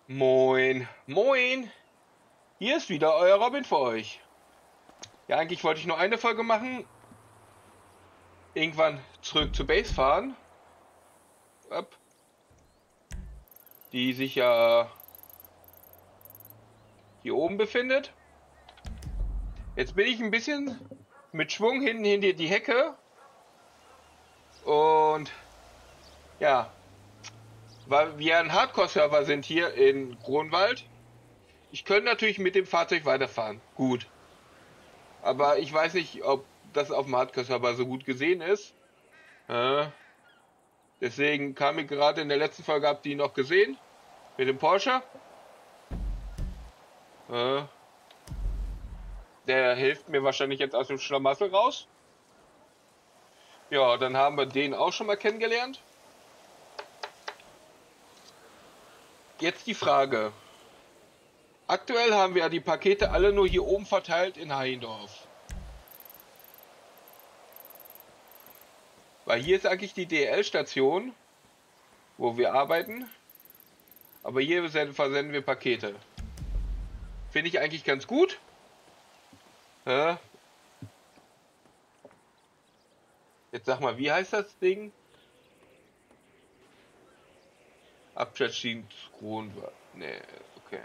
Moin, moin, hier ist wieder euer Robin für euch. Ja, eigentlich wollte ich nur eine Folge machen, irgendwann zurück zur Base fahren, ab, die sich ja hier oben befindet. Jetzt bin ich ein bisschen mit Schwung hinten hinter die Hecke und ja, weil wir ein Hardcore-Server sind hier in Grunwald. Ich könnte natürlich mit dem Fahrzeug weiterfahren, gut, aber ich weiß nicht, ob das auf dem Hardcore-Server so gut gesehen ist. Äh, Deswegen kam ich gerade in der letzten Folge, habt ihr ihn noch gesehen, mit dem Porsche. Äh, Der hilft mir wahrscheinlich jetzt aus dem Schlamassel raus. Ja, dann haben wir den auch schon mal kennengelernt. Jetzt die Frage. Aktuell haben wir ja die Pakete alle nur hier oben verteilt in Heiendorf. Weil hier ist eigentlich die DL-Station, wo wir arbeiten. Aber hier versenden wir Pakete. Finde ich eigentlich ganz gut. Äh, Jetzt sag mal, wie heißt das Ding? Abschätzdienst Kronwald. Nee, okay.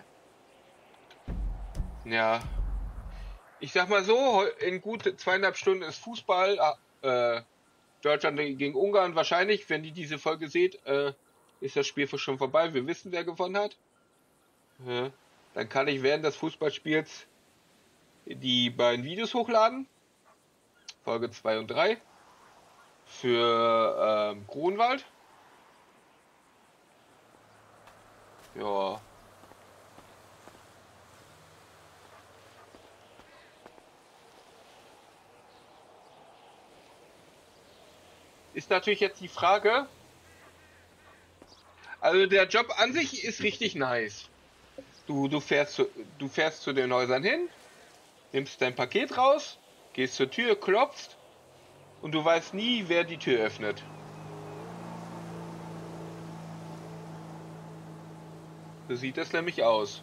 Ja. Ich sag mal so, in gut 2,5 Stunden ist Fußball. Deutschland gegen Ungarn wahrscheinlich, wenn ihr diese Folge seht, ist das Spiel schon vorbei. Wir wissen, wer gewonnen hat. Ja. Dann kann ich während des Fußballspiels die beiden Videos hochladen. Folge 2 und 3 für Grunwald. Ja. Ist natürlich jetzt die Frage. Also der Job an sich ist richtig nice. Du fährst zu den Häusern hin, nimmst dein Paket raus, gehst zur Tür, klopfst und du weißt nie, wer die Tür öffnet. So sieht das nämlich aus.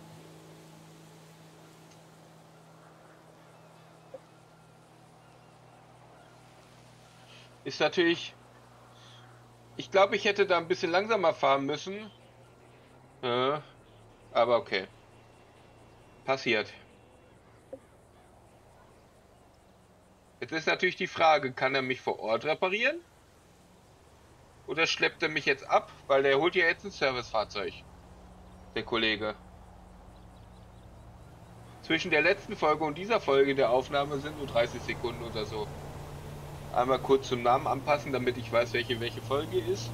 Ist natürlich, ich glaube, ich hätte da ein bisschen langsamer fahren müssen. Ja, aber okay, passiert. Jetzt ist natürlich die Frage, kann er mich vor Ort reparieren? Oder schleppt er mich jetzt ab? Weil der holt ja jetzt ein Servicefahrzeug, der Kollege. Zwischen der letzten Folge und dieser Folge der Aufnahme sind nur 30 Sekunden oder so. Einmal kurz zum Namen anpassen, damit ich weiß, welche Folge ist.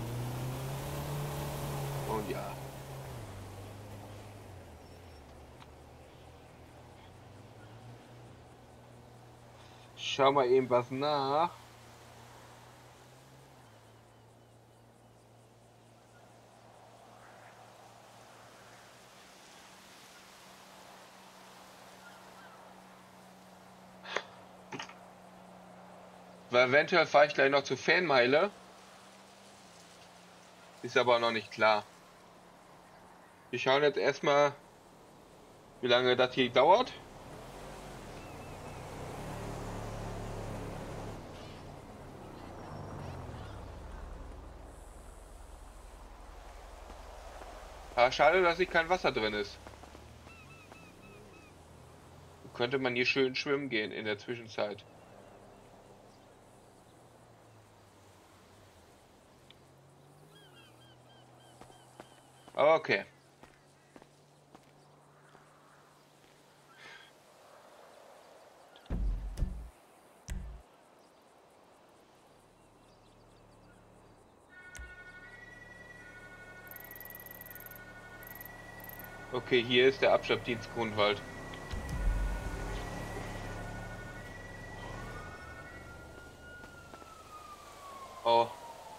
Und ja. Schau mal eben was nach. Weil eventuell fahre ich gleich noch zur Fanmeile. Ist aber noch nicht klar. Wir schauen jetzt erstmal, wie lange das hier dauert. Ah, schade, dass hier kein Wasser drin ist. Könnte man hier schön schwimmen gehen in der Zwischenzeit. Aber okay. Okay, hier ist der Abschleppdienst Grunwald. Oh,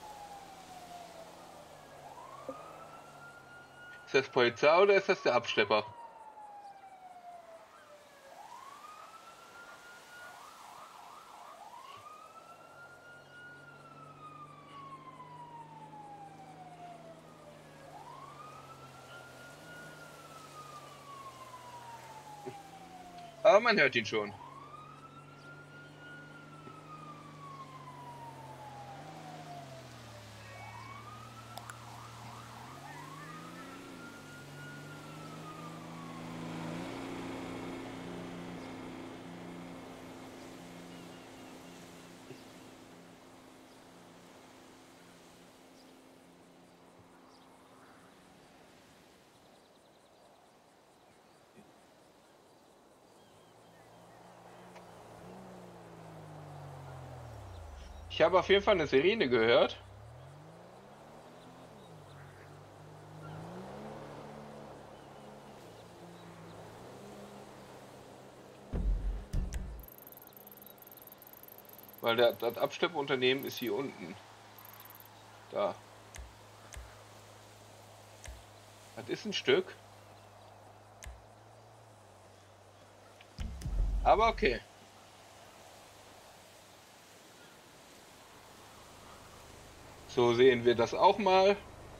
ist das Polizei oder ist das der Abschlepper? Aber man hört ihn schon. Ich habe auf jeden Fall eine Sirene gehört. Weil das Abschleppunternehmen ist hier unten. Da. Das ist ein Stück. Aber okay. So sehen wir das auch mal.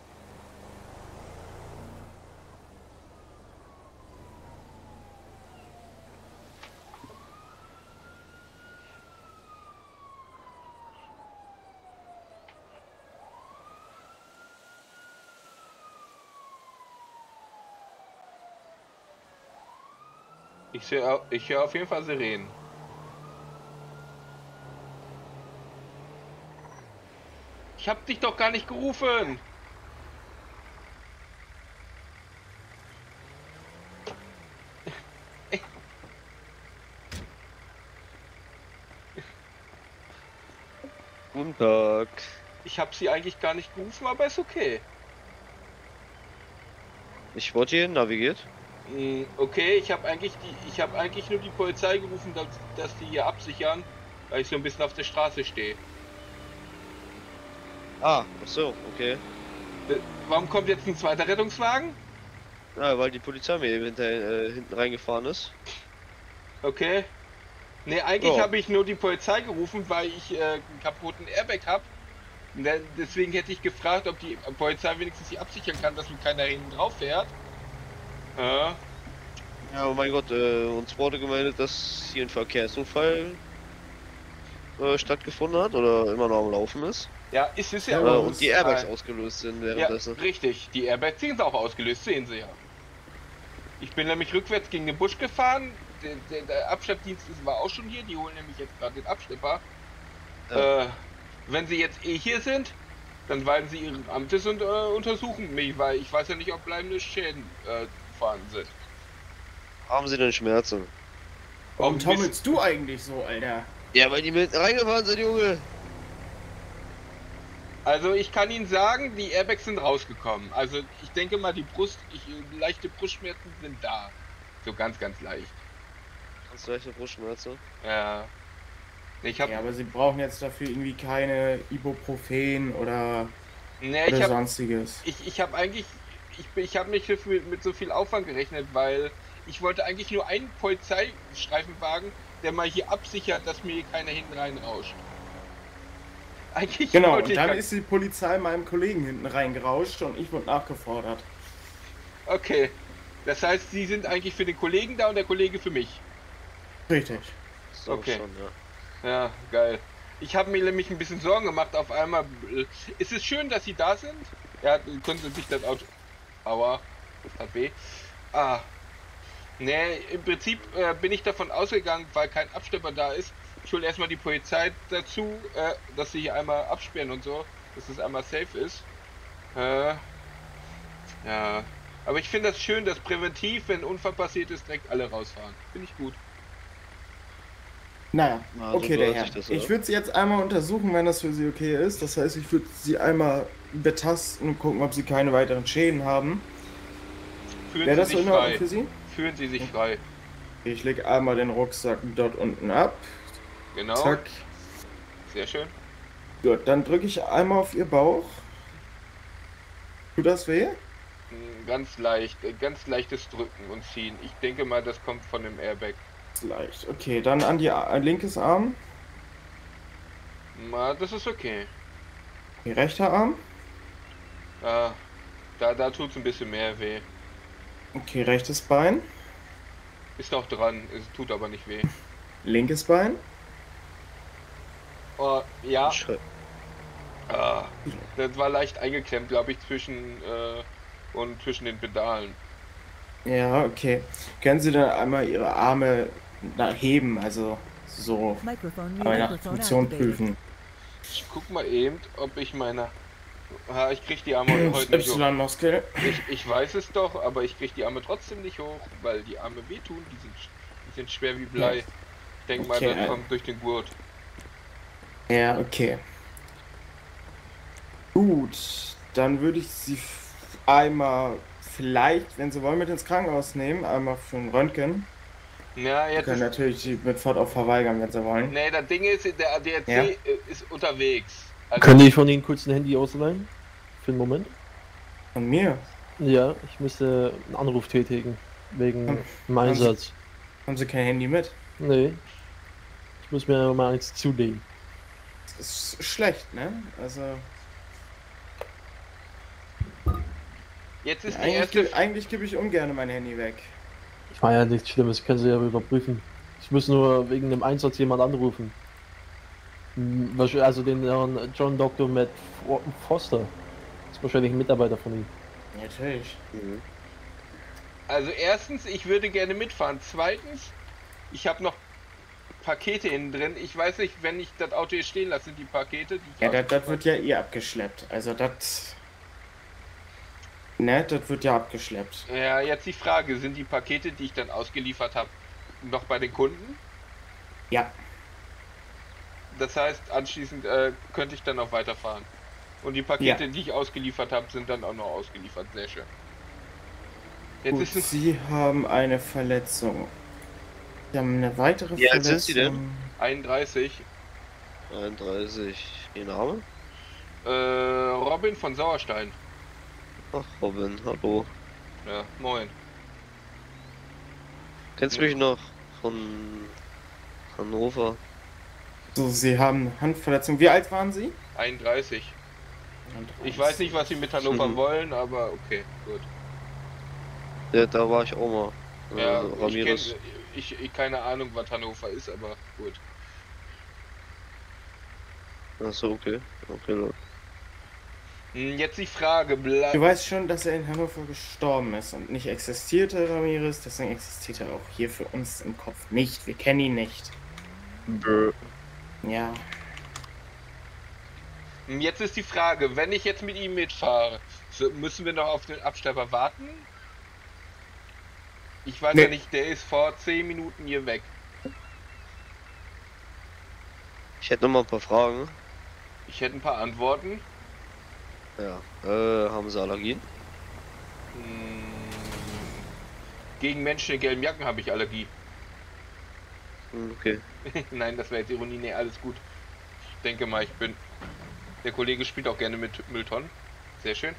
Ich höre auf jeden Fall Sirenen. Ich hab dich doch gar nicht gerufen. Guten Tag. Ich habe sie eigentlich gar nicht gerufen, aber ist okay. Ich wurde hier navigiert. Okay, ich habe eigentlich nur die Polizei gerufen, dass die hier absichern, weil ich so ein bisschen auf der Straße stehe. Ah, ach so, okay. Warum kommt jetzt ein zweiter Rettungswagen? Ja, weil die Polizei mir eben hinten reingefahren ist. Okay. Ne, eigentlich Ja. habe ich nur die Polizei gerufen, weil ich einen kaputten Airbag habe. Deswegen hätte ich gefragt, ob die Polizei wenigstens hier absichern kann, dass mir keiner hinten drauf fährt. Ja. Ja, oh mein Gott, uns wurde gemeldet, dass hier ein Verkehrsunfall stattgefunden hat oder immer noch am Laufen ist. Ja, ist es ja. Ja, Und die Airbags ausgelöst sind Ja, währenddessen. richtig. Die Airbags sind auch ausgelöst, sehen Sie ja. Ich bin nämlich rückwärts gegen den Busch gefahren. Der Abschleppdienst war auch schon hier. Die holen nämlich jetzt gerade den Abschlepper. Ja. Wenn Sie jetzt hier sind, dann weisen Sie Ihren Amtes und untersuchen mich, weil ich weiß ja nicht, ob bleibende Schäden vorhanden sind. Haben sie denn Schmerzen? Warum Warum taumelst du eigentlich so, Alter? Ja, weil die mit reingefahren sind, Junge. Also ich kann Ihnen sagen, die Airbags sind rausgekommen. Also ich denke mal, leichte Brustschmerzen sind da. So ganz, ganz leicht. Hast du leichte Brustschmerzen? Ja. Ich habe Ja, aber sie brauchen jetzt dafür irgendwie keine Ibuprofen oder ich hab, sonstiges. ich habe eigentlich, ich habe nicht mit so viel Aufwand gerechnet, weil ich wollte eigentlich nur einen Polizeistreifenwagen, der mal hier absichert, dass mir hier keiner hinten rein rauscht. Eigentlich Genau, wollte und ich dann gar- ist die Polizei meinem Kollegen hinten reingerauscht und ich wurde nachgefordert. Okay. Das heißt, Sie sind eigentlich für den Kollegen da und der Kollege für mich. Richtig. So Okay. schon, ja. Ja, geil. Ich habe mir nämlich ein bisschen Sorgen gemacht auf einmal. Ist es schön, dass Sie da sind? Ja, können Sie sich das Auto... Aua, das hat weh. Ah. Nee, im Prinzip bin ich davon ausgegangen, weil kein Abschlepper da ist. Ich hole erstmal die Polizei dazu, dass sie hier einmal absperren und so, dass es einmal safe ist. Ja. Aber ich finde das schön, dass präventiv, wenn ein Unfall passiert ist, direkt alle rausfahren. Finde ich gut. Naja, Na, so okay, der gehört Herr. sich das, Ich oder? würde sie jetzt einmal untersuchen, wenn das für Sie okay ist. Das heißt, ich würde sie einmal betasten und gucken, ob sie keine weiteren Schäden haben. Fühlen Wäre Sie das so sich in Ordnung frei. für Sie? Fühlen Sie sich frei. Ich lege einmal den Rucksack dort unten ab. Genau. Zack. Sehr schön. Gut, dann drücke ich einmal auf Ihr Bauch. Tut das weh? Ganz leicht, ganz leichtes Drücken und Ziehen. Ich denke mal, das kommt von dem Airbag. Ist leicht. Okay, dann an die linkes Arm. Das ist okay. Die rechter Arm. Da tut es ein bisschen mehr weh. Okay, rechtes Bein. Ist noch dran, es tut aber nicht weh. Linkes Bein? Oh, ja, Schrei- ah, das war leicht eingeklemmt, glaube ich, zwischen den Pedalen. Ja, okay. Können Sie dann einmal Ihre Arme heben, also so Microphone einmal nach microphone Funktion activated. prüfen? Ich guck mal eben, ob ich meine... ich krieg die Arme Das heute nicht hoch. Y-Muskel. Ich weiß es doch, aber ich krieg die Arme trotzdem nicht hoch, weil die Arme wehtun, die sind schwer wie Blei. Ich denk mal, Okay, das kommt durch den Gurt. Ja, okay. Gut, dann würde ich Sie einmal vielleicht, wenn Sie wollen, mit ins Krankenhaus nehmen, einmal für ein Röntgen. Ja, Sie jetzt können ist... natürlich die mit auch verweigern, wenn Sie wollen. Nee, das Ding ist, der ADAC Ja. ist unterwegs. Also, Könnte ich von Ihnen kurz ein Handy ausleihen? Für einen Moment? Von mir? Ja, ich müsste einen Anruf tätigen. Wegen Hm. dem Einsatz. Haben Sie kein Handy mit? Nee. Ich muss mir mal eins zulegen. Das ist schlecht, ne? Also, jetzt ist die eigentlich, erste... eigentlich gebe ich ungern mein Handy weg. Ich meine ja nichts Schlimmes, können Sie ja überprüfen. Ich muss nur wegen dem Einsatz jemand anrufen. Also den Herrn John Dr. Matt Foster. Das ist wahrscheinlich ein Mitarbeiter von ihm. Natürlich. Mhm. Also erstens, ich würde gerne mitfahren. Zweitens, ich habe noch Pakete innen drin. Ich weiß nicht, wenn ich das Auto hier stehen lasse, die Pakete, die ich Ja, das ausgeliefert- wird ja eh abgeschleppt. Also, das. Ne, das wird ja abgeschleppt. Ja, jetzt die Frage, sind die Pakete, die ich dann ausgeliefert habe, noch bei den Kunden? Ja. Das heißt, anschließend könnte ich dann auch weiterfahren. Und die Pakete, die ich ausgeliefert habe, sind dann auch noch ausgeliefert. Sehr schön. Jetzt Gut, ist es Sie haben eine Verletzung. Sie haben eine weitere Wie alt Verletzung. sind Sie denn? 31. 31. Ihr Name? Robin von Sauerstein. Ach, Robin, hallo. Ja, moin. Kennst du mich noch von Hannover? So, Sie haben eine Handverletzung. Wie alt waren Sie? 31. Ich weiß nicht, was sie mit Hannover wollen, aber okay, gut. Ja, da war ich auch mal. Ja, Ramirez. ich keine Ahnung, was Hannover ist, aber gut. Achso, okay. Okay, Leute. Jetzt die Frage, Du weißt schon, dass er in Hannover gestorben ist und nicht existierte, Ramirez. Deswegen existiert er auch hier für uns im Kopf nicht. Wir kennen ihn nicht. Ja. Jetzt ist die Frage, wenn ich jetzt mit ihm mitfahre, müssen wir noch auf den Abschlepper warten? Ich weiß Nee. ja nicht, der ist vor 10 Minuten hier weg. Ich hätte noch mal ein paar Fragen. Ich hätte ein paar Antworten. Ja. Haben Sie Allergien? Hm, Gegen Menschen in gelben Jacken habe ich Allergie. Okay. Nein, das wäre jetzt Ironie. Nee, alles gut. Ich denke mal, Der Kollege spielt auch gerne mit Mülltonnen. Sehr schön.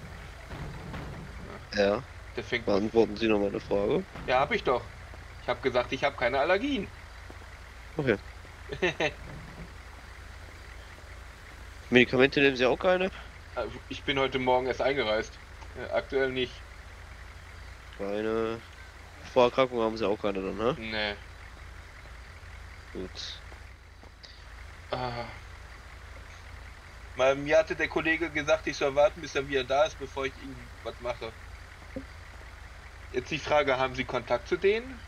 Ja. Der fängt... Beantworten Sie noch meine Frage. Ja, habe ich doch. Ich habe gesagt, ich habe keine Allergien. Okay. Medikamente nehmen Sie auch keine? Ich bin heute Morgen erst eingereist. Aktuell nicht. Keine Vorerkrankung haben Sie auch keine dann, ne? Nee. Gut. Mir hatte der Kollege gesagt, ich soll warten, bis er wieder da ist, bevor ich ihm was mache. Jetzt die Frage, haben Sie Kontakt zu denen?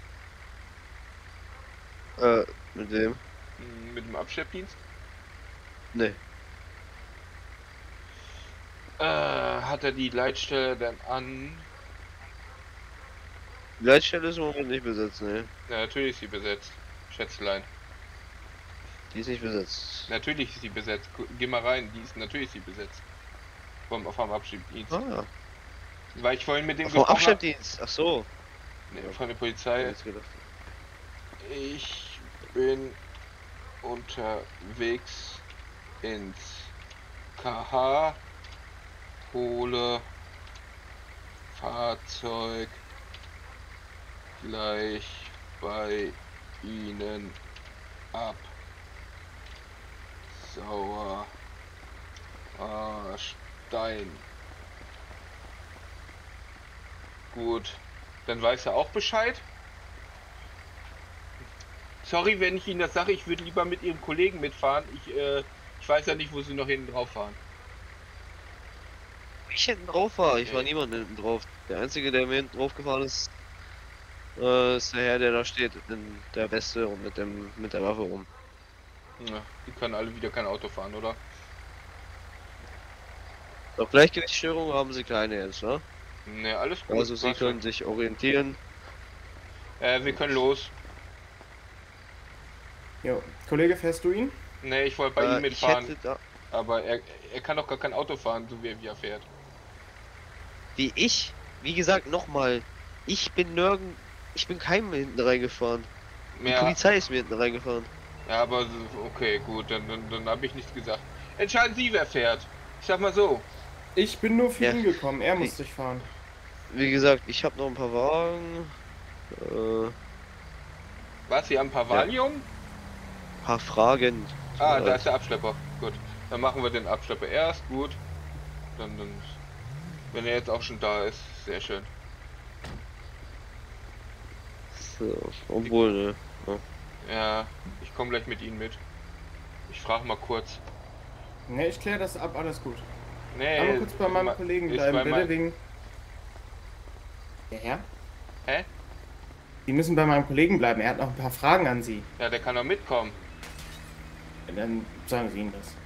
Mit wem? Mit dem Abschleppdienst? Ne. Hat er die Leitstelle dann an? Die Leitstelle ist im Moment nicht besetzt, ne? Ja, natürlich ist sie besetzt. Schätzlein. Die ist nicht besetzt. Natürlich ist sie besetzt. Geh mal rein, natürlich ist sie besetzt. Vom Abschleppdienst. Ah, Weil ich vorhin mit dem vom gesprochen hab- Abschleppdienst. Ach so. Nee, von der Polizei. Jetzt gedacht. Ich bin unterwegs ins KH, hole Fahrzeug gleich bei Ihnen ab. Stein. Gut, dann weiß er auch Bescheid. Sorry, wenn ich Ihnen das sage, ich würde lieber mit Ihrem Kollegen mitfahren. Ich weiß ja nicht, wo Sie noch hinten drauf fahren. Ich hinten drauf war, ich war Okay. niemand hinten drauf. Der einzige, der mir hinten drauf gefahren ist, ist der Herr, der da steht, in der Weste und mit der Waffe rum. Ja, die können alle wieder kein Auto fahren, oder? Doch Gleichgewichtsstörungen haben sie keine jetzt, ne? Ne, alles gut. Also sie passt können sich orientieren. schon. Wir können los. Jo, Kollege, fährst du ihn? Ne, ich wollte bei ihm Ich mitfahren. hätte da, Aber er kann doch gar kein Auto fahren, so wie er fährt. wie gesagt, nochmal, ich bin keinem hinten reingefahren. Die Ja, Polizei ist mir hinten reingefahren. ja, aber okay, gut, dann habe ich nichts gesagt. Entscheiden Sie, wer fährt. Ich sag mal so. Ich bin nur für Ja. ihn gekommen, er muss sich fahren. Wie gesagt, ich habe noch ein paar Wagen, Was, Sie haben ein paar Valium? paar Fragen. Ah, da ist der Abschlepper. Gut, dann machen wir den Abschlepper erst. Gut. Dann, wenn er jetzt auch schon da ist, sehr schön. So, obwohl, ne. Ja, ich komme gleich mit Ihnen mit. Ich frage mal kurz. Ne, ich kläre das ab, alles gut. Nee, Aber kurz bei meinem Kollegen ist bleiben, bei bitte, mein- wegen... Der Herr? Hä? Sie müssen bei meinem Kollegen bleiben, er hat noch ein paar Fragen an Sie. Ja, der kann doch mitkommen. Ja, dann sagen Sie ihm das.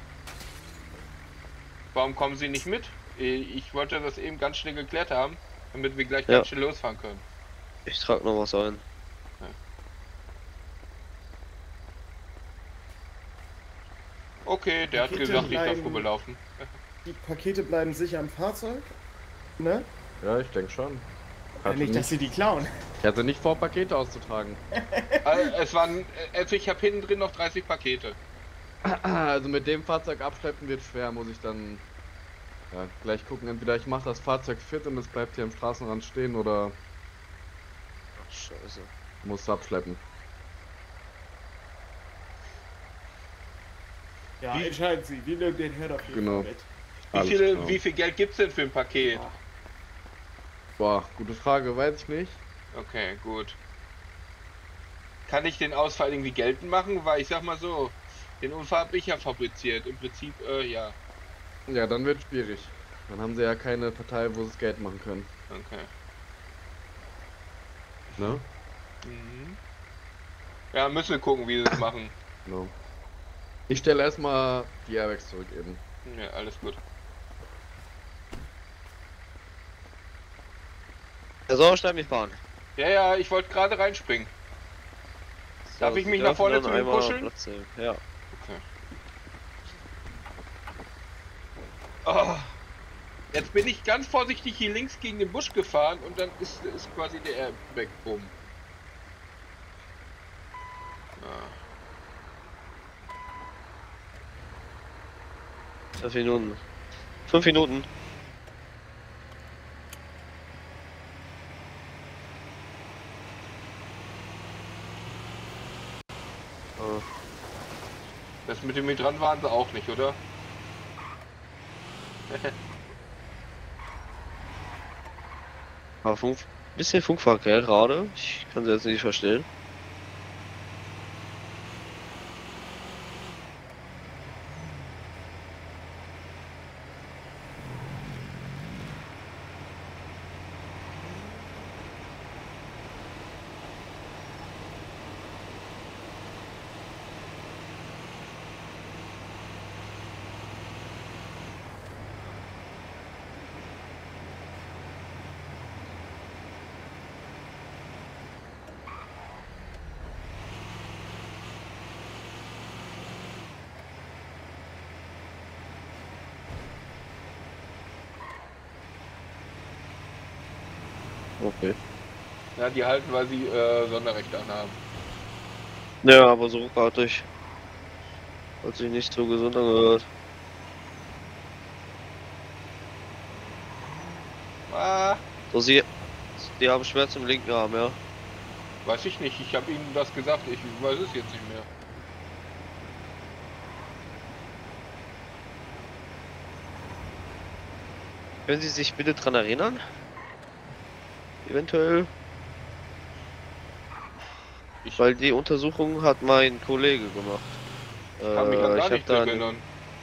Warum kommen Sie nicht mit? Ich wollte das eben ganz schnell geklärt haben, damit wir gleich Ja. ganz schnell losfahren können. Ich trage noch was ein. Okay, der hat Pakete gesagt, ich darf bleiben- rüberlaufen. Die Pakete bleiben sicher im Fahrzeug, ne? Ja, ich denke schon. Nicht, dass Sie die klauen. Ich hatte nicht vor, Pakete auszutragen. Also ich habe hinten drin noch 30 Pakete. Also mit dem Fahrzeug abschleppen wird schwer, muss ich dann gleich gucken. Entweder ich mache das Fahrzeug fit und es bleibt hier am Straßenrand stehen oder Ach, scheiße. muss es abschleppen. Ja, entscheiden Sie, wie nimmt den Herr auf jeden Genau. Fall mit? Alles klar. Wie viel Geld gibt's denn für ein Paket? Boah, gute Frage, weiß ich nicht. Okay, gut. Kann ich den Ausfall irgendwie geltend machen? Weil ich sag mal so, den Unfall habe ich ja fabriziert. Im Prinzip, ja. Ja, dann wird schwierig. Dann haben sie ja keine Partei, wo sie das Geld machen können. Okay. Ne? Mhm. Ja, müssen wir gucken, wie sie es machen. Genau. Ich stelle erstmal die Airbags zurück eben. Ja, alles gut. Der Sauerstein mich fahren. Ja, ich wollte gerade reinspringen. Darf ich Sie mich nach dürfen vorne dann zu ihm einmal kuscheln? Platz nehmen. Ja. Okay. Oh, jetzt bin ich ganz vorsichtig hier links gegen den Busch gefahren und dann ist quasi der Airbag bumm. Ah. 5 Minuten. 5 Minuten. Das mit dem Hydrant waren sie auch nicht, oder? Aber bisschen Funkverkehr gerade. Ich kann sie jetzt nicht verstehen. Okay. Ja, die halten, weil sie Sonderrechte anhaben. Ja, aber so ruckartig. Hat sich nicht so gesund angehört. Ah, So, die haben Schmerz im linken Arm, ja. weiß ich nicht. Ich habe ihnen das gesagt. Ich weiß es jetzt nicht mehr. Können Sie sich bitte dran erinnern? Eventuell. Weil die Untersuchung hat mein Kollege gemacht. Kann mich an ich gar hab nicht da erinnern.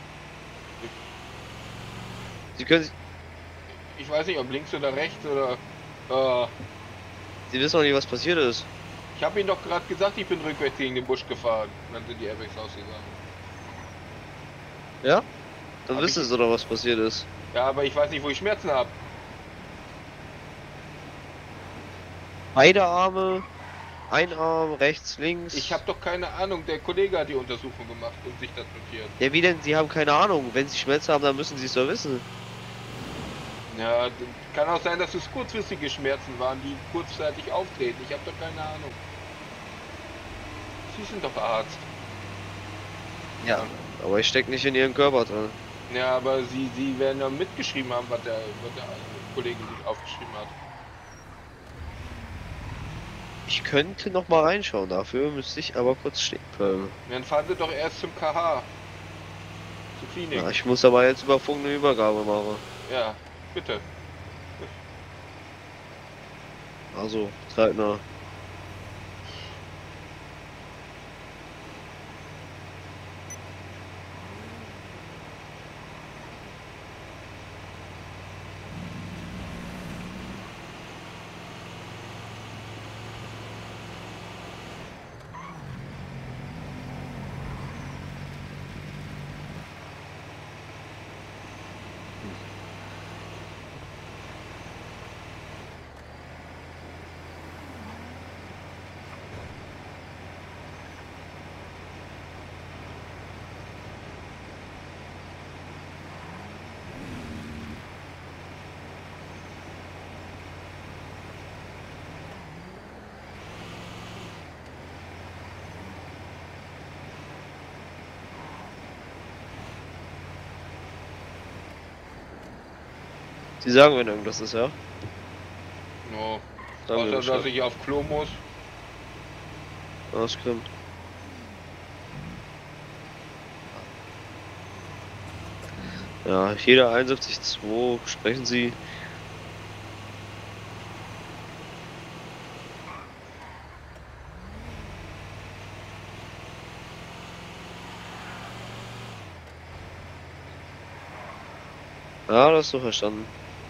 Sie können sich, Ich weiß nicht, ob links oder rechts oder... Sie wissen noch nicht, was passiert ist. ich habe Ihnen doch gerade gesagt, ich bin rückwärts gegen den Busch gefahren. Und dann sind die Airbags ausgegangen. Ja? Dann Hab wissen ich- Sie doch, was passiert ist. Ja, aber ich weiß nicht, wo ich Schmerzen habe. Beide Arme, ein Arm, rechts, links. Ich habe doch keine Ahnung. Der Kollege hat die Untersuchung gemacht und sich das notiert. Ja, wie denn? Sie haben keine Ahnung. Wenn Sie Schmerzen haben, dann müssen Sie es doch wissen. Ja, kann auch sein, dass es kurzfristige Schmerzen waren, die kurzzeitig auftreten. Ich habe doch keine Ahnung. Sie sind doch Arzt. Ja. Aber ich stecke nicht in Ihren Körper drin. Ja, aber Sie werden ja mitgeschrieben haben, was der Kollege aufgeschrieben hat. Ich könnte noch mal reinschauen. Dafür müsste ich aber kurz stehen bleiben. Dann fahren Sie doch erst zum KH. Zur Klinik. Ja, ich muss aber jetzt über Funk eine Übergabe machen. Ja, bitte. Also, zeitnah. Sie sagen, wenn irgendwas ist, ja? No. Sagen wir Außer, dass Bescheid. ich auf Klo muss. Das stimmt. Ja, jeder 71.2, sprechen Sie. Ja, das ist so verstanden.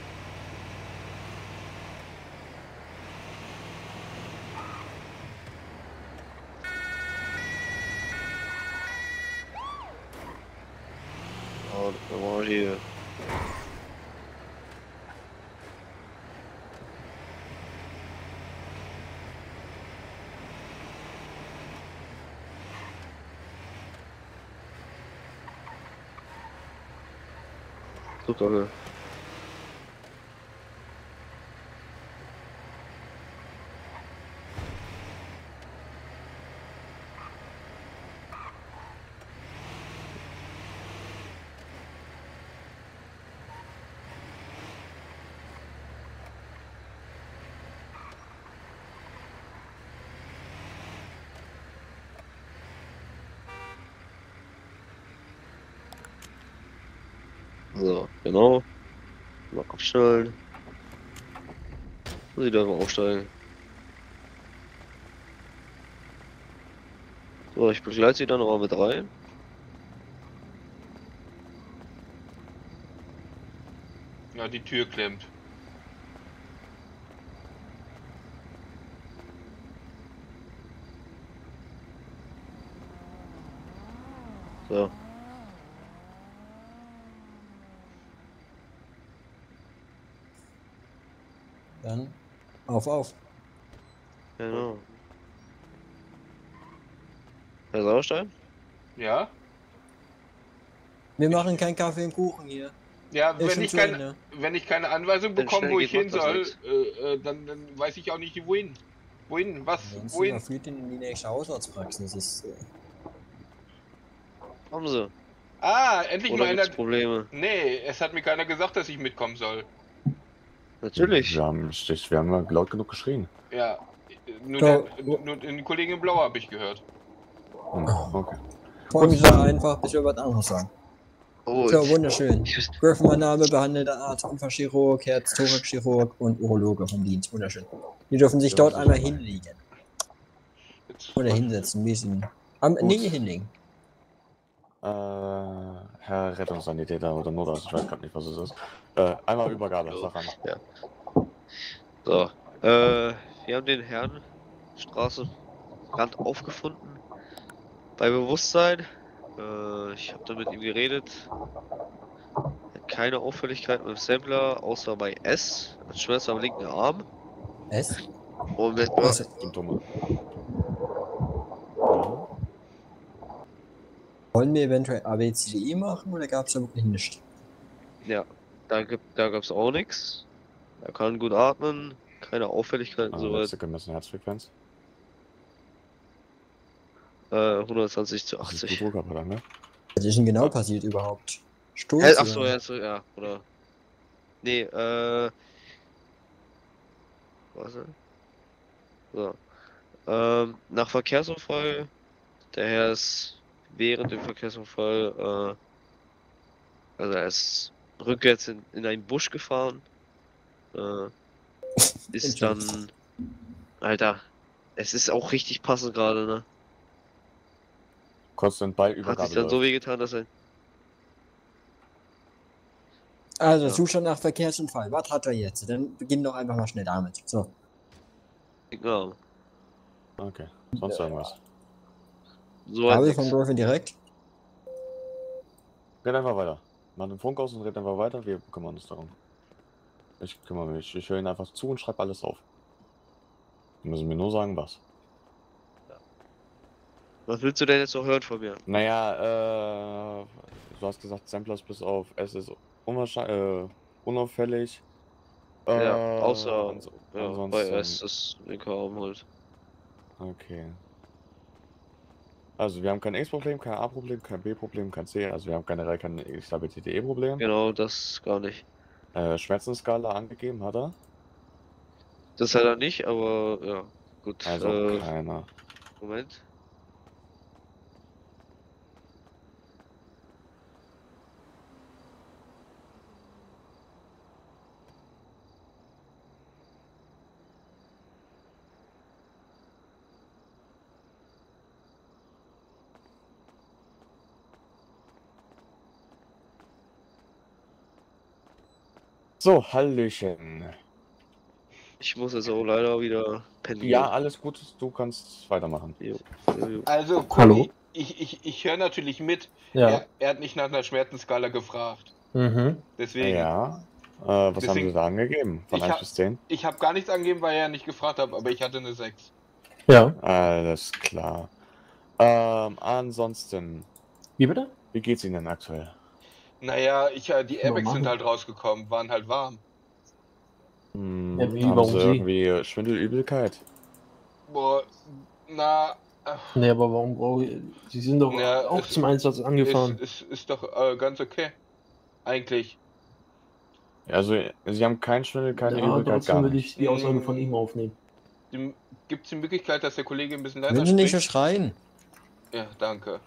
Ja, dann machen wir hier. Zuckerhöhe. So, genau. Mal abstellen. Sie dürfen aufsteigen. So, ich begleite Sie dann noch mal mit rein. Ja, die Tür klemmt. So. Dann auf. Genau. Herr Sauerstein? Ja? Wir machen keinen Kaffee und Kuchen hier. Ja, Ist schon zu Ende. wenn ich keine Anweisung Wenn bekomme, schnell wo geht, ich hin macht das soll, nix. dann weiß ich auch nicht, wohin. Wohin? Was? Wenn Sie Wohin? überführt in die nächste Hausarztpraxis ist. Kommen Sie. Ah, endlich Oder mal einer. gibt's Probleme? Nee, es hat mir keiner gesagt, dass ich mitkommen soll. Natürlich. Wir haben ja laut genug geschrien. Ja. Nur, So, nur den Kollegen in Blau habe ich gehört. Hm, okay. Folgen Sie einfach, bis wir was anderes sagen. Oh, So, wunderschön. ich- Griff, mein Name, behandelter Arzt, Unfallchirurg, Herz-Thorax-Chirurg und Urologe vom Dienst. Wunderschön. Die dürfen sich dort einmal hinlegen. Oder hinsetzen, wie es ihn. Nee, hinlegen. Herr Rettungssanitäter oder Notarzt, ich weiß gerade nicht, was es ist. Einmal Übergabe, sag an. Ja. So, wir haben den Herrn Straßenrand aufgefunden. Bei Bewusstsein. Ich habe dann mit ihm geredet. Hat keine Auffälligkeit mit dem Sampler, außer bei S. Hat Schmerz am linken Arm. S? Und mit Symptome. Wollen wir eventuell ABCDE machen oder gab es da wirklich nichts? ja, da gab's auch nichts. Er kann gut atmen, keine Auffälligkeiten soweit. Letzte gemessene Herzfrequenz. 120 zu Das ist 80. Blutdruck, oder, ne? Was ist denn genau passiert überhaupt? Sturz? Achso, oder? ja, so, ja, oder. Nee, was? So. Nach Verkehrsunfall, der Herr ist während dem Verkehrsunfall, also er ist rückwärts in einen Busch gefahren, ist dann, Alter, es ist auch richtig passend gerade, ne? Konstant bei Hat Übergabe. sich dann so wehgetan, dass er, Also, Ja. Zustand nach Verkehrsunfall. Was hat er jetzt? Dann beginnen doch einfach mal schnell damit. So. ja, Okay, sonst irgendwas. so Habe ein ich vom Dolphin direkt? Red einfach weiter. Mach den Funk aus und red einfach weiter, wir kümmern uns darum. Ich kümmere mich. Ich höre ihn einfach zu und schreibe alles auf. Die müssen mir nur sagen, was. Was willst du denn jetzt noch hören von mir? Naja, du hast gesagt, Samplers bis auf S ist unwahrscheinlich, unauffällig. Ja, außer ja, ansonsten. bei S ist linker Arm halt. Okay. Also wir haben kein X-Problem, kein A-Problem, kein B-Problem, kein C, also wir haben generell kein XABCDE-Problem. Genau, das gar nicht. Schmerzensskala angegeben hat er. Das hat er nicht, aber ja, gut. Also keiner. Moment. So, Hallöchen. Ich muss jetzt auch leider wieder pennen. Ja, alles gut, du kannst weitermachen. Jo. Also, Hallo? Kuli, ich höre natürlich mit. Ja. Er hat nicht nach einer Schmerzensskala gefragt. Mhm. Deswegen. Ja. Was haben Deswegen- Sie da angegeben? Von Ich 1 hab- bis 10? Ich habe gar nichts angegeben, weil er ja nicht gefragt hat, aber ich hatte eine 6. Ja. Alles klar. Ansonsten, Wie bitte? wie geht's Ihnen denn aktuell? Naja, die Airbags Normal. sind halt rausgekommen, waren halt warm. Ja, wie, haben warum Sie Sie? irgendwie Schwindelübelkeit? Boah, na, Nee, aber warum brauche ich. Sie sind doch Ja, auch es- zum Einsatz angefahren. ist doch ganz okay. Eigentlich. Also, Sie haben keinen Schwindel, keine Ja, Übelkeit, gar trotzdem will nicht. ich die Aussage von ihm aufnehmen. Gibt es die Möglichkeit, dass der Kollege ein bisschen leiser Würden Sie nicht so spricht? schreien? Ja, danke.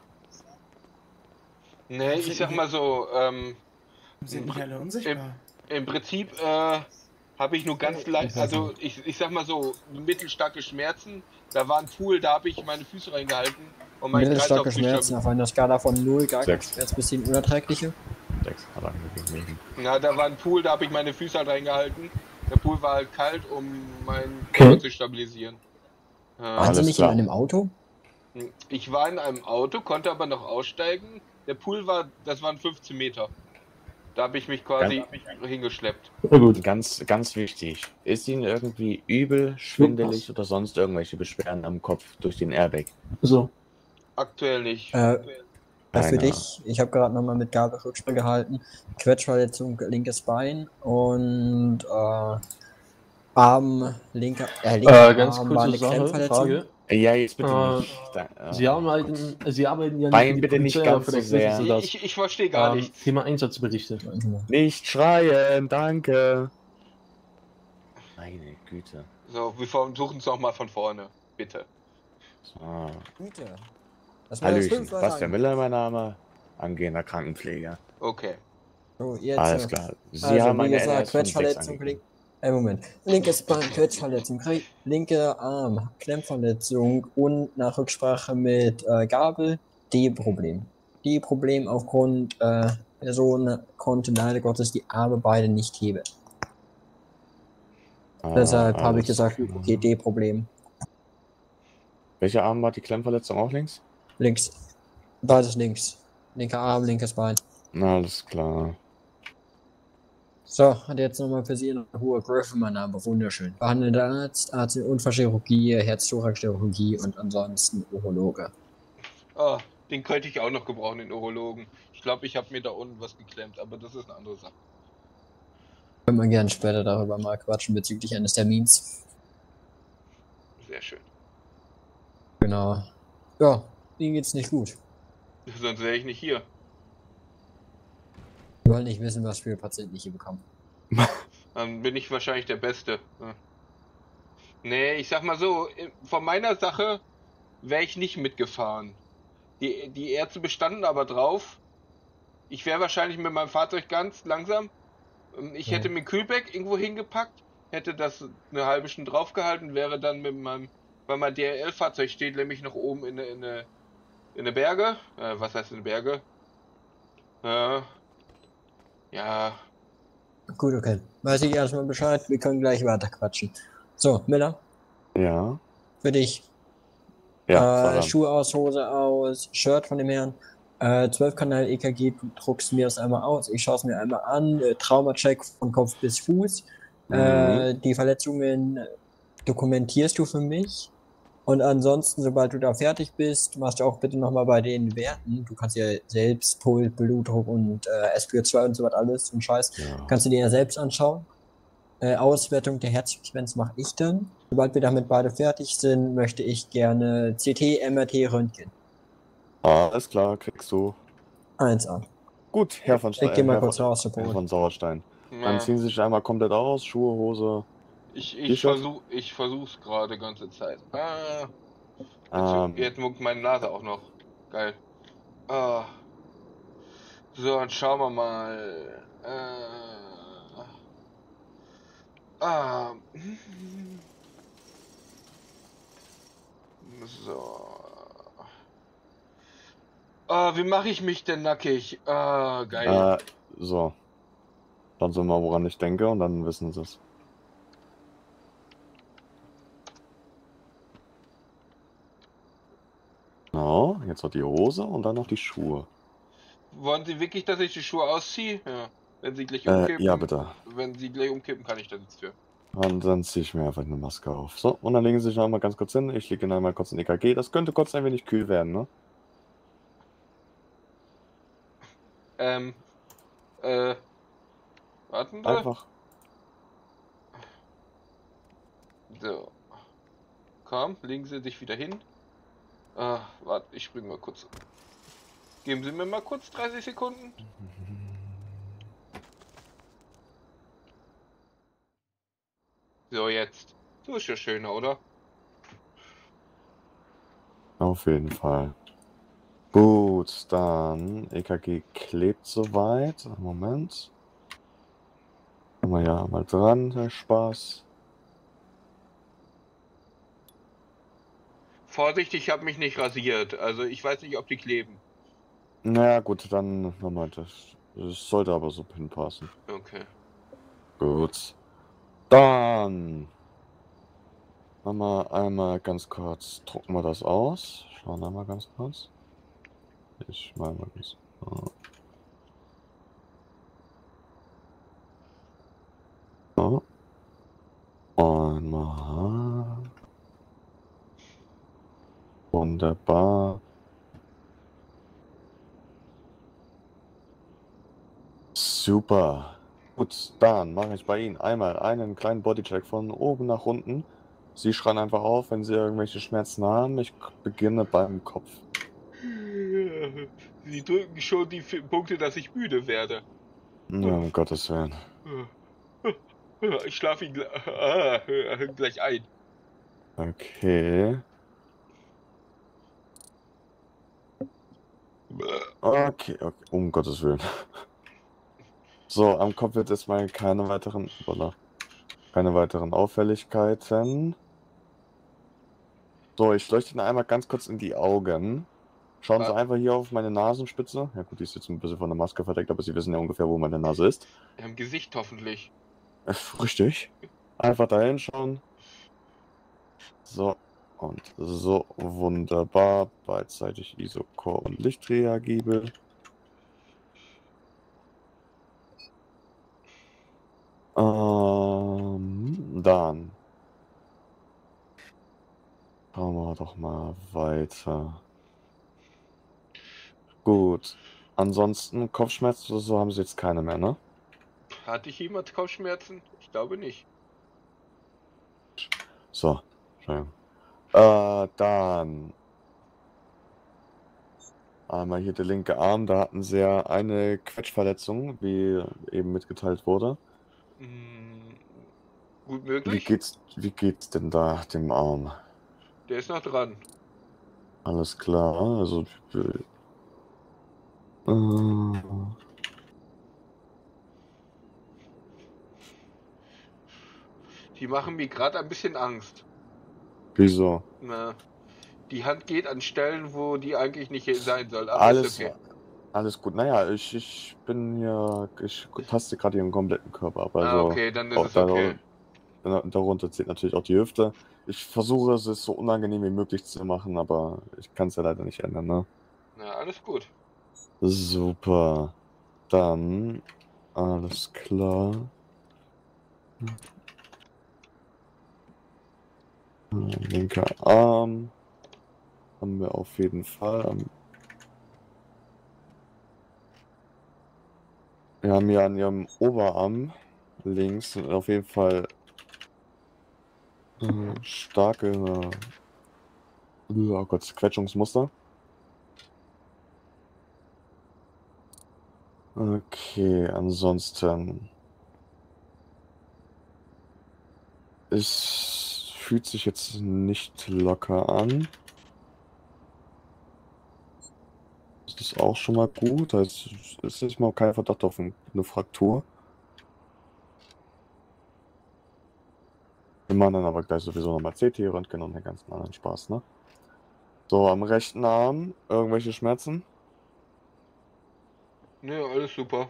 Nee, ich sag mal so, Sind nicht alle unsichtbar? im Prinzip habe ich nur ganz leicht, also ich sag mal so, mittelstarke Schmerzen. Da war ein Pool, da habe ich meine Füße reingehalten und mein Mittelstarke Kreislauf Schmerzen auf einer Skala von 0, gar kein 6. Schmerz bis hin unerträgliche. 6 hat er angegeben. Na, da war ein Pool, da habe ich meine Füße halt reingehalten. Der Pool war halt kalt, um meinen Okay. Körper zu stabilisieren. Waren Alles Sie nicht klar. in einem Auto? Ich war in einem Auto, konnte aber noch aussteigen. Der Pool das waren 15 Meter. Da habe ich mich quasi hingeschleppt. Na gut. Ganz, ganz wichtig. Ist Ihnen irgendwie übel, schwindelig oder sonst irgendwelche Beschwerden am Kopf durch den Airbag? So. Aktuell nicht. Für Keiner. dich, ich habe gerade nochmal mit Gabe Rücksprache gehalten. Quetschverletzung, linkes Bein und Arm, linker Ganz Arm war kurze eine Sache, Klemmverletzung. Frage. Ja, jetzt bitte Äh, nicht. Sie arbeiten ja Bein für die bitte nicht Polizei, ganz vielleicht so sehr. wissen Sie das. Ich verstehe gar nichts. Thema Einsatzberichte. Nicht schreien, danke. Meine Güte. So, wir versuchen es nochmal von vorne. Bitte. So. Güte. Das war das Hallöchen, fünfte Bastian Miller mein Name, angehender Krankenpfleger. Okay. So, jetzt, Alles klar. Sie also, haben wie eine gesagt, NS von 6 Quetschverletzung, angegeben. Moment. Linkes Bein, Quetschverletzung, linker Arm, Klemmverletzung und nach Rücksprache mit Gabel D-Problem. D-Problem aufgrund Person konnte leider Gottes die Arme beide nicht heben. Deshalb habe ich gesagt, okay, D-Problem. Welcher Arm war die Klemmverletzung auch links? Links. Beides links. Linker Arm, linkes Bein. Na, alles klar. So, hat jetzt nochmal für Sie eine hohe Griffin, mein Name, wunderschön. Behandelnder Arzt, Arzt in Unfallchirurgie, Herz-Thorax-Chirurgie und ansonsten Urologe. Ah, den könnte ich auch noch gebrauchen, den Urologen. Ich glaube, ich habe mir da unten was geklemmt, aber das ist eine andere Sache. Können wir gerne später darüber mal quatschen bezüglich eines Termins. Sehr schön. Genau. Ja, Ihnen geht's nicht gut. Sonst wäre ich nicht hier. Wir wollen nicht wissen, was für Patienten ich hier bekomme. Dann bin ich wahrscheinlich der Beste. Ja. Nee, ich sag mal so, von meiner Sache wäre ich nicht mitgefahren. Die Ärzte bestanden aber drauf. Ich wäre wahrscheinlich mit meinem Fahrzeug ganz langsam. Ich hätte mir ein Kühlbeck irgendwo hingepackt, hätte das eine halbe Stunde draufgehalten, wäre dann mit meinem, weil mein DRL-Fahrzeug steht, nämlich noch oben in eine Berge. Was heißt in Berge? Ja. Gut, okay. Weiß ich erstmal Bescheid, wir können gleich weiter quatschen. So, Miller, Ja. für dich. Ja, Schuhe aus, Hose aus, Shirt von dem Herrn. 12-Kanal EKG, du druckst mir das einmal aus. Ich schaue es mir einmal an. Traumacheck von Kopf bis Fuß. Die Verletzungen dokumentierst du für mich. Und ansonsten, sobald du da fertig bist, machst du auch bitte nochmal bei den Werten. Du kannst ja selbst Puls, Blutdruck und SpO2 und so was alles und Scheiß. Ja. Kannst du dir ja selbst anschauen. Auswertung der Herzfrequenz mache ich dann. Sobald wir damit beide fertig sind, möchte ich gerne CT, MRT, Röntgen. Alles klar, kriegst du. 1A. Gut, Herr von Ich geh mal Herr kurz von- raus, Herr Support. von Sauerstein. Ja. Dann ziehen Sie sich einmal komplett aus, Schuhe, Hose. Ich T-Shirt? versuch's gerade ganze Zeit. Ähm, Jetzt muckt meine Nase auch noch. Geil. So, dann schauen wir mal. So. Wie mache ich mich denn nackig? Geil. so. Schauen Sie mal, woran ich denke, und dann wissen Sie es. Genau, jetzt noch die Hose und dann noch die Schuhe. Wollen Sie wirklich, dass ich die Schuhe ausziehe? Ja. Wenn Sie gleich umkippen. Ja, bitte. Wenn Sie gleich umkippen, kann ich da nichts für. Und dann ziehe ich mir einfach eine Maske auf. So, und dann legen Sie sich noch mal ganz kurz hin. Ich lege Ihnen einmal kurz ein EKG. Das könnte kurz ein wenig kühl werden, ne? Warten Sie. Einfach. So. Komm, legen Sie sich wieder hin. Warte, ich springe mal kurz. Geben Sie mir mal kurz 30 Sekunden. So, jetzt. So ist ja schöner, oder? Auf jeden Fall. Gut, dann EKG klebt soweit. Moment. Haben wir ja mal dran, der Spaß. Vorsicht, ich habe mich nicht rasiert. Also ich weiß nicht, ob die kleben. Naja, gut, dann nochmal das. Das sollte aber so hinpassen. Okay. Gut. Dann machen wir einmal ganz kurz, drucken wir das aus. Schauen wir mal ganz kurz. Ich mal ganz. So. Einmal. Wunderbar. Super. Gut, dann mache ich bei Ihnen einmal einen kleinen Bodycheck von oben nach unten. Sie schreien einfach auf, wenn Sie irgendwelche Schmerzen haben. Ich beginne beim Kopf. Sie drücken schon die Punkte, dass ich müde werde. Ja, um Gottes Willen. Ich schlafe ihn gleich ein. Okay. Okay, um Gottes Willen. So, am Kopf wird erstmal keine weiteren. Voila. Keine weiteren Auffälligkeiten. So, ich leuchte Ihnen einmal ganz kurz in die Augen. Schauen Sie einfach hier auf meine Nasenspitze. Ja gut, die ist jetzt ein bisschen von der Maske verdeckt, aber Sie wissen ja ungefähr, wo meine Nase ist. Im Gesicht hoffentlich. Richtig. Einfach da hinschauen. So. Und so. Wunderbar. Beidseitig Isochor und Lichtreagiebel. Dann schauen wir doch mal weiter. Gut. Ansonsten Kopfschmerzen oder so haben Sie jetzt keine mehr, ne? Hatte ich jemals Kopfschmerzen? Ich glaube nicht. So. Entschuldigung. Dann einmal hier der linke Arm. Da hatten Sie ja eine Quetschverletzung, wie eben mitgeteilt wurde. Gut möglich. Wie geht's denn da dem Arm? Der ist noch dran. Alles klar. Also Die machen mir gerade ein bisschen Angst. wieso? Na, die Hand geht an Stellen, wo die eigentlich nicht sein soll. Aber Alles, ist okay. alles gut. Naja, ich bin hier, ich taste gerade Ihren kompletten Körper ab. Also, Okay, dann ist es okay. Darunter zählt natürlich auch die Hüfte. Ich versuche es so unangenehm wie möglich zu machen, aber ich kann es ja leider nicht ändern, ne? Na, alles gut. Super. Dann, alles klar. Linker Arm. Haben wir auf jeden Fall. Wir haben hier an Ihrem Oberarm links auf jeden Fall starke oh Gott, Quetschungsmuster. Okay, ansonsten. Es fühlt sich jetzt nicht locker an. Das ist auch schon mal gut. Es ist nicht mal kein Verdacht auf eine Fraktur. Wir machen dann aber gleich sowieso nochmal CT-Röntgen und den ganzen anderen Spaß, ne? So, am rechten Arm, irgendwelche Schmerzen? Nö, alles super.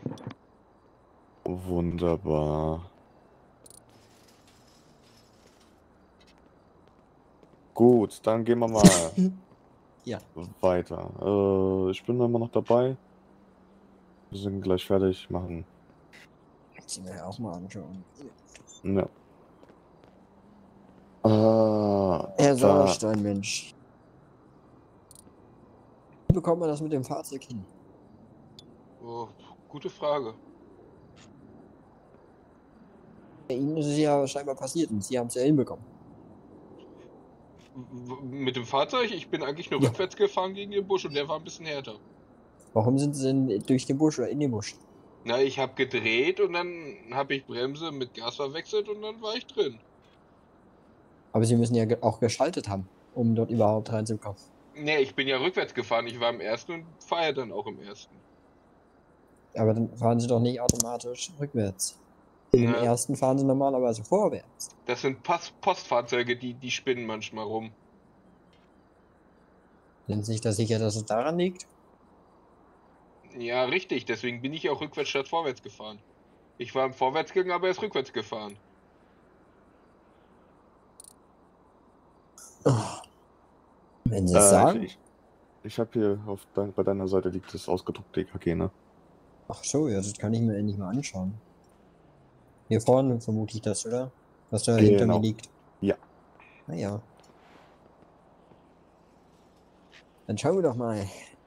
Wunderbar. Gut, dann gehen wir mal Ja. weiter. Ich bin immer noch dabei. Wir sind gleich fertig. Machen. Kannst du mir auch mal anschauen. Ja. Herr Sauerstein, Mensch. Wie bekommt man das mit dem Fahrzeug hin? Oh, gute Frage. Bei Ihnen ist es ja scheinbar passiert und Sie haben es ja hinbekommen. Mit dem Fahrzeug? Ich bin eigentlich nur Ja. rückwärts gefahren gegen den Busch und der war ein bisschen härter. Warum sind Sie denn durch den Busch oder in den Busch? Na, ich habe gedreht und dann habe ich Bremse mit Gas verwechselt und dann war ich drin. Aber Sie müssen ja auch geschaltet haben, um dort überhaupt reinzukommen. Ne, ich bin ja rückwärts gefahren. Ich war im ersten und fahre ja dann auch im ersten. Aber dann fahren Sie doch nicht automatisch rückwärts. In dem Ja. ersten fahren Sie normalerweise vorwärts. Das sind Postfahrzeuge, die spinnen manchmal rum. Sind Sie sich da sicher, dass es daran liegt? Ja, richtig. Deswegen bin ich auch rückwärts statt vorwärts gefahren. Ich war im Vorwärtsgang, aber er ist rückwärts gefahren. Wenn Sie es sagen. Ich habe hier bei deiner Seite liegt das ausgedruckte EKG, ne? Ach so, ja, das kann ich mir endlich mal anschauen. Hier vorne vermute ich das, oder? Was da hinter mir liegt. Ja. Naja. Dann schauen wir doch mal.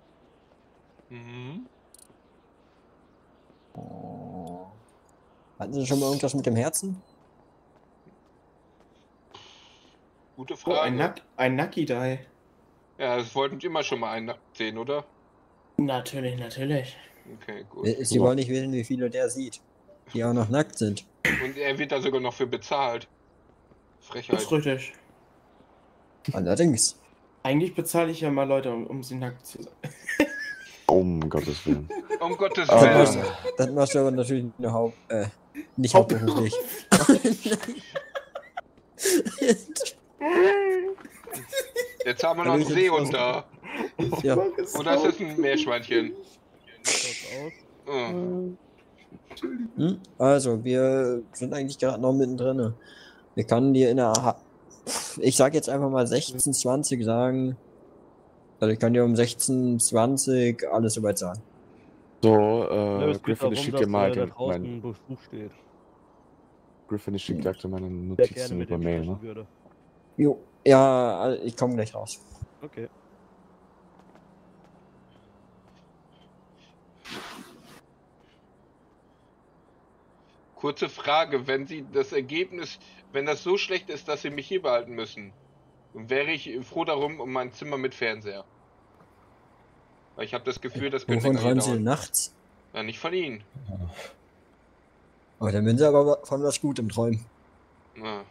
Mhm. Oh. Hatten Sie schon mal irgendwas mit dem Herzen? Gute Oh, Frage. ein Nucky Die. Ja, das wollten immer schon mal einen nackt sehen, oder? Natürlich, natürlich. Okay, gut. Sie wollen nicht wissen, wie viele der sieht. Die auch noch nackt sind. Und er wird da sogar noch für bezahlt. Das Frechheit. ist richtig. Allerdings. Eigentlich bezahle ich ja mal Leute, um sie nackt zu sein. Um Gottes Willen. Um Gottes Ah. Willen. Das machst du aber natürlich Nicht hauptberuflich. Jetzt haben wir noch einen Seehund da. Ja. Oder ist das ein Meerschweinchen? Oh. Also, wir sind eigentlich gerade noch mittendrin. Wir können dir ich sag jetzt einfach mal 16:20 sagen. Also ich kann dir um 16:20 alles soweit sagen. So, Es geht Griffin, ich darum, schick dass dir mal da den, draußen mein, ein Buch steht. Griffin, ich schick dir aktuell meine Der gerne Notizen mit über dem Mail, sprechen ne? würde. Jo, ja, ich komme gleich raus. Okay. Kurze Frage, wenn Sie das Ergebnis, wenn das so schlecht ist, dass Sie mich hier behalten müssen, wäre ich froh darum um mein Zimmer mit Fernseher. Weil ich habe das Gefühl, das könnte Wovon länger träumen Sie denn dauern. nachts? Ja, nicht von Ihnen. Aber dann bin Sie aber von was Gutem träumen. Ja.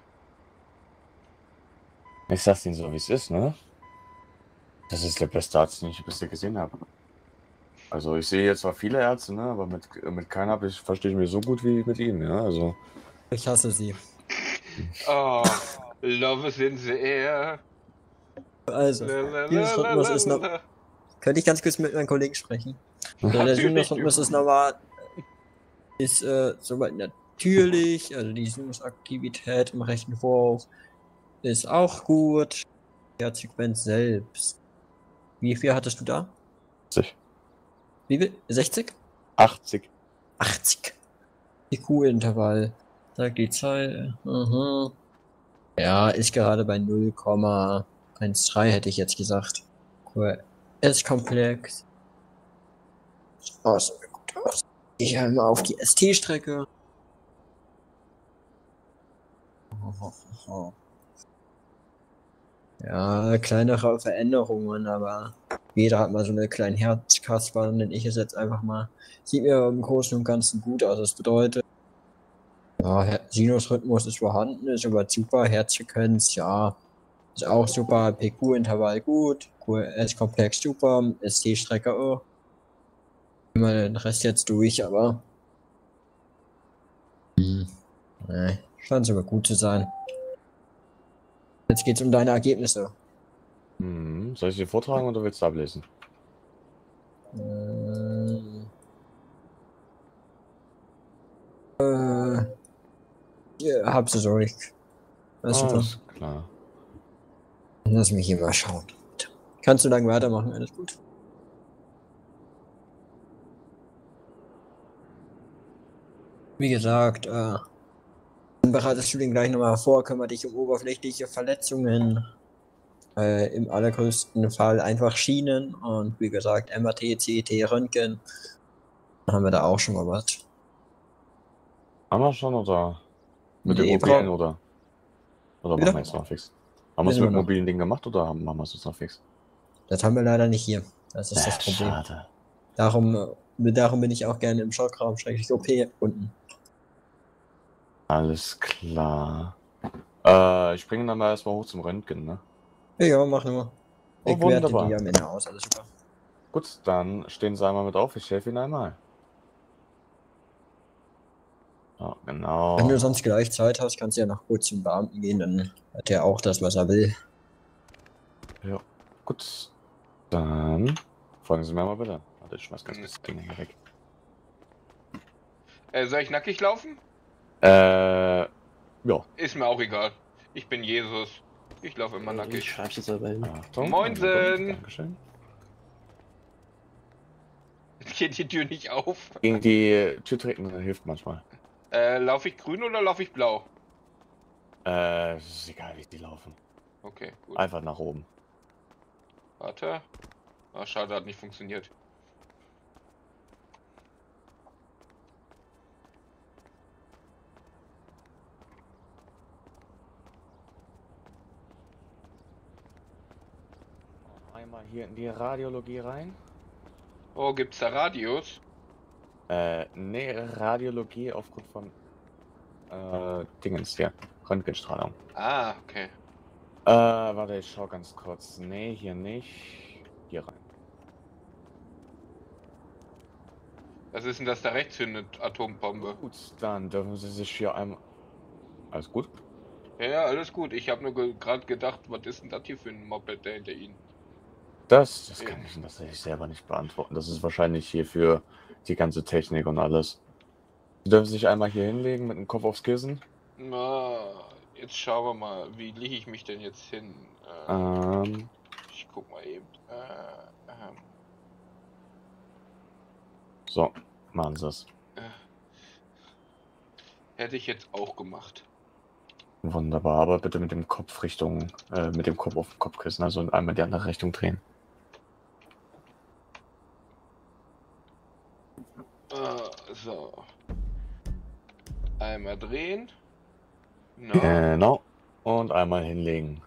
Ich sag's Ihnen so, wie es ist, ne? Das ist der beste Arzt, den ich bisher gesehen habe. Also ich sehe jetzt zwar viele Ärzte, ne, aber mit keinem verstehe ich mich so gut wie mit ihm, ja, also. Ich hasse Sie. Oh, Love is in the air. Also, Sinusrhythmus ist noch. Könnte ich ganz kurz mit meinen Kollegen sprechen? Der Natürlich. Sinusrhythmus ist normal. Ist soweit natürlich. Also die Sinusaktivität im rechten Vorhof ist auch gut. Die Herzfrequenz selbst. Wie viel hattest du da? 80. Wie viel? 60? 80. 80. IQ-Intervall. Sagt die Zahl. Ja, ist gerade bei 0,13 hätte ich jetzt gesagt. QRS-Komplex. Oh, so gut aus. Ich gehe mal auf die ST-Strecke. Ja, kleinere Veränderungen, aber jeder hat mal so eine kleine Herzkasper, nenne ich es jetzt einfach mal. Sieht mir im Großen und Ganzen gut aus. Das bedeutet, ja, Sinusrhythmus ist vorhanden, ist aber super. Herzfrequenz, ja, ist auch super. PQ-Intervall gut. QRS-Komplex super. ST-Strecke auch. Immer den Rest jetzt durch, aber. Nee, scheint aber gut zu sein. Jetzt geht's um deine Ergebnisse. Soll ich dir vortragen oder willst du ablesen? Ja, hab sie durch. Alles klar. Lass mich hier mal schauen. Kannst du lang weitermachen, alles gut? Wie gesagt, bereitest du den gleich nochmal vor, kümmere dich um oberflächliche Verletzungen. Im allergrößten Fall einfach Schienen und wie gesagt MRT, CT, Röntgen. Dann haben wir da auch schon mal was. Haben wir schon oder mit Nee, dem mobilen oder machen Bitte? wir jetzt noch fix? Haben wir es Wissen wir mit noch. mobilen Ding gemacht oder machen wir es jetzt noch fix? Das haben wir leider nicht hier. Das ist das Problem. Schade. Darum bin ich auch gerne im Schockraum, OP unten. Alles klar. Ich bringe dann mal erstmal hoch zum Röntgen, ne? Ja, mach nur. Ich werte wunderbar. die am Ende aus, alles super. Gut, dann stehen Sie einmal mit auf, ich helfe Ihnen einmal. Ja, genau. Wenn du sonst gleich Zeit hast, kannst du ja noch kurz zum Beamten gehen, dann hat er auch das, was er will. Ja, gut. Dann folgen Sie mir mal bitte. Warte, ich schmeiß ganz kurz das Ding hier weg. Soll ich nackig laufen? Ja. Ist mir auch egal. Ich bin Jesus. Ich laufe immer Ich nackig. schreib's jetzt aber hin. Achtung. Moinsen. Dankeschön. Geht die Tür nicht auf? Gegen die Tür treten hilft manchmal. Laufe ich grün oder laufe ich blau? Ist egal, wie die laufen. Okay, gut. Einfach nach oben. Warte. Ah, schade, hat nicht funktioniert. Einmal hier in die Radiologie rein. Oh, gibt's da Radios? Nee, Radiologie aufgrund von Dingens hier. Röntgenstrahlung. Ah, okay. Warte, ich schau ganz kurz. Nee, hier nicht. Hier rein. Was ist denn das da rechts für eine Atombombe? Gut, dann dürfen Sie sich hier einmal... Alles gut? Ja, ja, alles gut. Ich habe nur gerade gedacht, was ist denn das hier für ein Moped da hinter Ihnen? Das Ja. kann ich Ihnen tatsächlich selber nicht beantworten. Das ist wahrscheinlich hier für die ganze Technik und alles. Sie dürfen sich einmal hier hinlegen mit dem Kopf aufs Kissen. Na, jetzt schauen wir mal, wie lege ich mich denn jetzt hin? Ich guck mal eben. So, machen Sie es. Hätte ich jetzt auch gemacht. Wunderbar, aber bitte mit dem Kopf Richtung, mit dem Kopf auf dem Kopfkissen, also einmal die andere Richtung drehen. So. Einmal drehen. No. Genau. Und einmal hinlegen.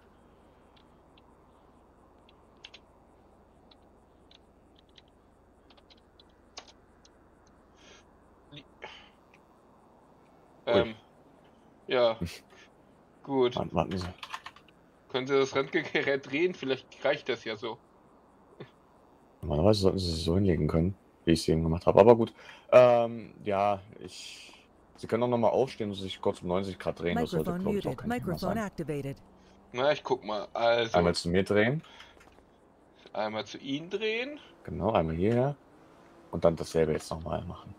Ja. Gut. Warten Sie. Können Sie das Röntgengerät drehen? Vielleicht reicht das ja so. Normalerweise sollten Sie sich so hinlegen können, wie ich es eben gemacht habe. Aber gut. Ja, Sie können auch nochmal aufstehen und sich kurz um 90 Grad drehen. Das sollte, Microphone glaube ich, auch muted. kein Thema Microphone sein. activated. Na, ich guck mal. Also, Einmal zu mir drehen. einmal zu Ihnen drehen. Genau, einmal hierher. Und dann dasselbe jetzt nochmal machen.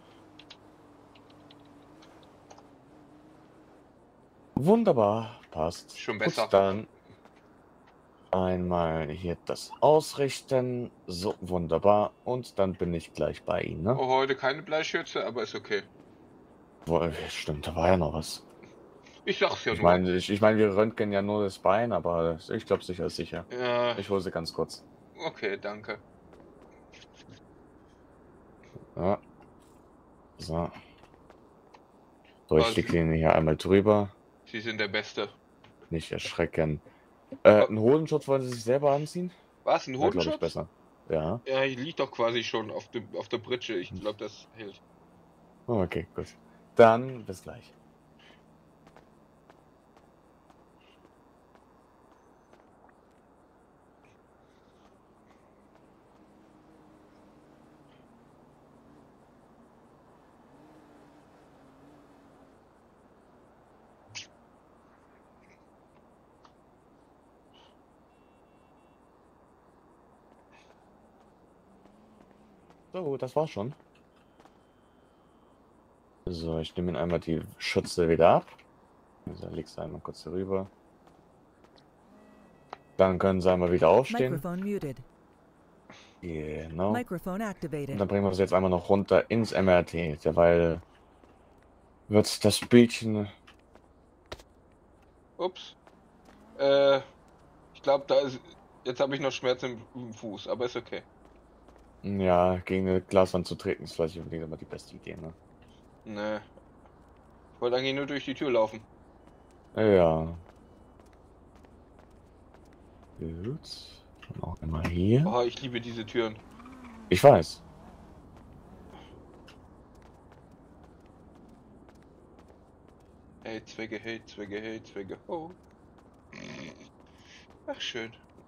Wunderbar, passt. Schon Gut, besser. dann einmal hier das ausrichten. So, wunderbar. Und dann bin ich gleich bei Ihnen, ne? Oh, heute keine Bleischürze, aber ist okay. Stimmt, da war ja noch was. Ich sag's ja Ich nur. meine, wir röntgen ja nur das Bein, aber ich glaube, sicher ist sicher. Ja, Ich hole sie ganz kurz. okay, danke. Ja. So. So, ich Also- klicke ihn hier einmal drüber. Sie sind der Beste. Nicht erschrecken. Einen Hodenschutz wollen Sie sich selber anziehen? Was, ein Wäre, glaube ich, Hodenschutz? besser. Ja. Ja, ich lieg doch quasi schon auf der Pritsche. Ich glaube, das hält. Okay, gut. Dann bis gleich. So, das war's schon. So, ich nehme einmal die Schütze wieder ab. Also legst du einmal kurz hier rüber. Dann können sie einmal wieder aufstehen. Microphone muted. Genau. Microphone Und activated. dann bringen wir sie jetzt einmal noch runter ins MRT. Derweil wird das Bildchen... Ups. Ich glaube, da ist. Jetzt habe ich noch Schmerzen im Fuß, aber ist okay. Ja, gegen eine Glaswand zu treten ist vielleicht unbedingt immer die beste Idee, ne? Ne. Ich wollte eigentlich nur durch die Tür laufen. Ja. Gut. Dann auch einmal hier. Oh, ich liebe diese Türen. Ich weiß. Hey, Zwecke, hey, Zwecke, hey, Zwecke. Oh. Ach, schön.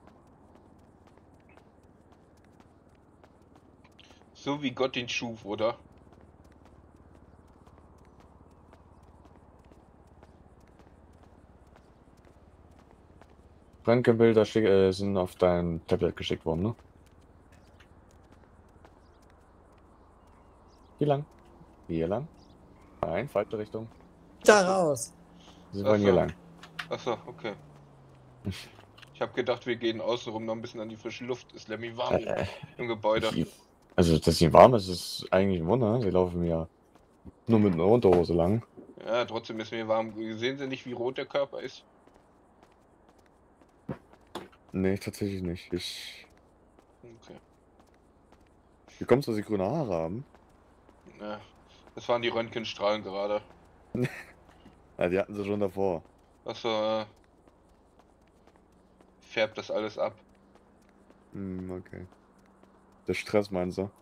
So wie Gott ihn schuf, oder? Röntgenbilder sind auf dein Tablet geschickt worden, ne? Hier lang. Hier lang. Nein, falsche Richtung. Da raus! Sie wollen hier so. lang. Achso, okay. Ich habe gedacht, wir gehen außenrum noch ein bisschen an die frische Luft. Ist nämlich warm im Gebäude. Also, dass sie warm ist, ist eigentlich ein Wunder. Sie laufen ja nur mit einer Unterhose lang. Ja, trotzdem ist mir warm. Sehen Sie nicht, wie rot der Körper ist? Nee, tatsächlich nicht. Okay. Wie kommst du, dass sie grüne Haare haben? Ja, das waren die Röntgenstrahlen gerade. Ja, die hatten sie schon davor. Achso, färbt das alles ab. Hm, okay. Der Stress meinst du?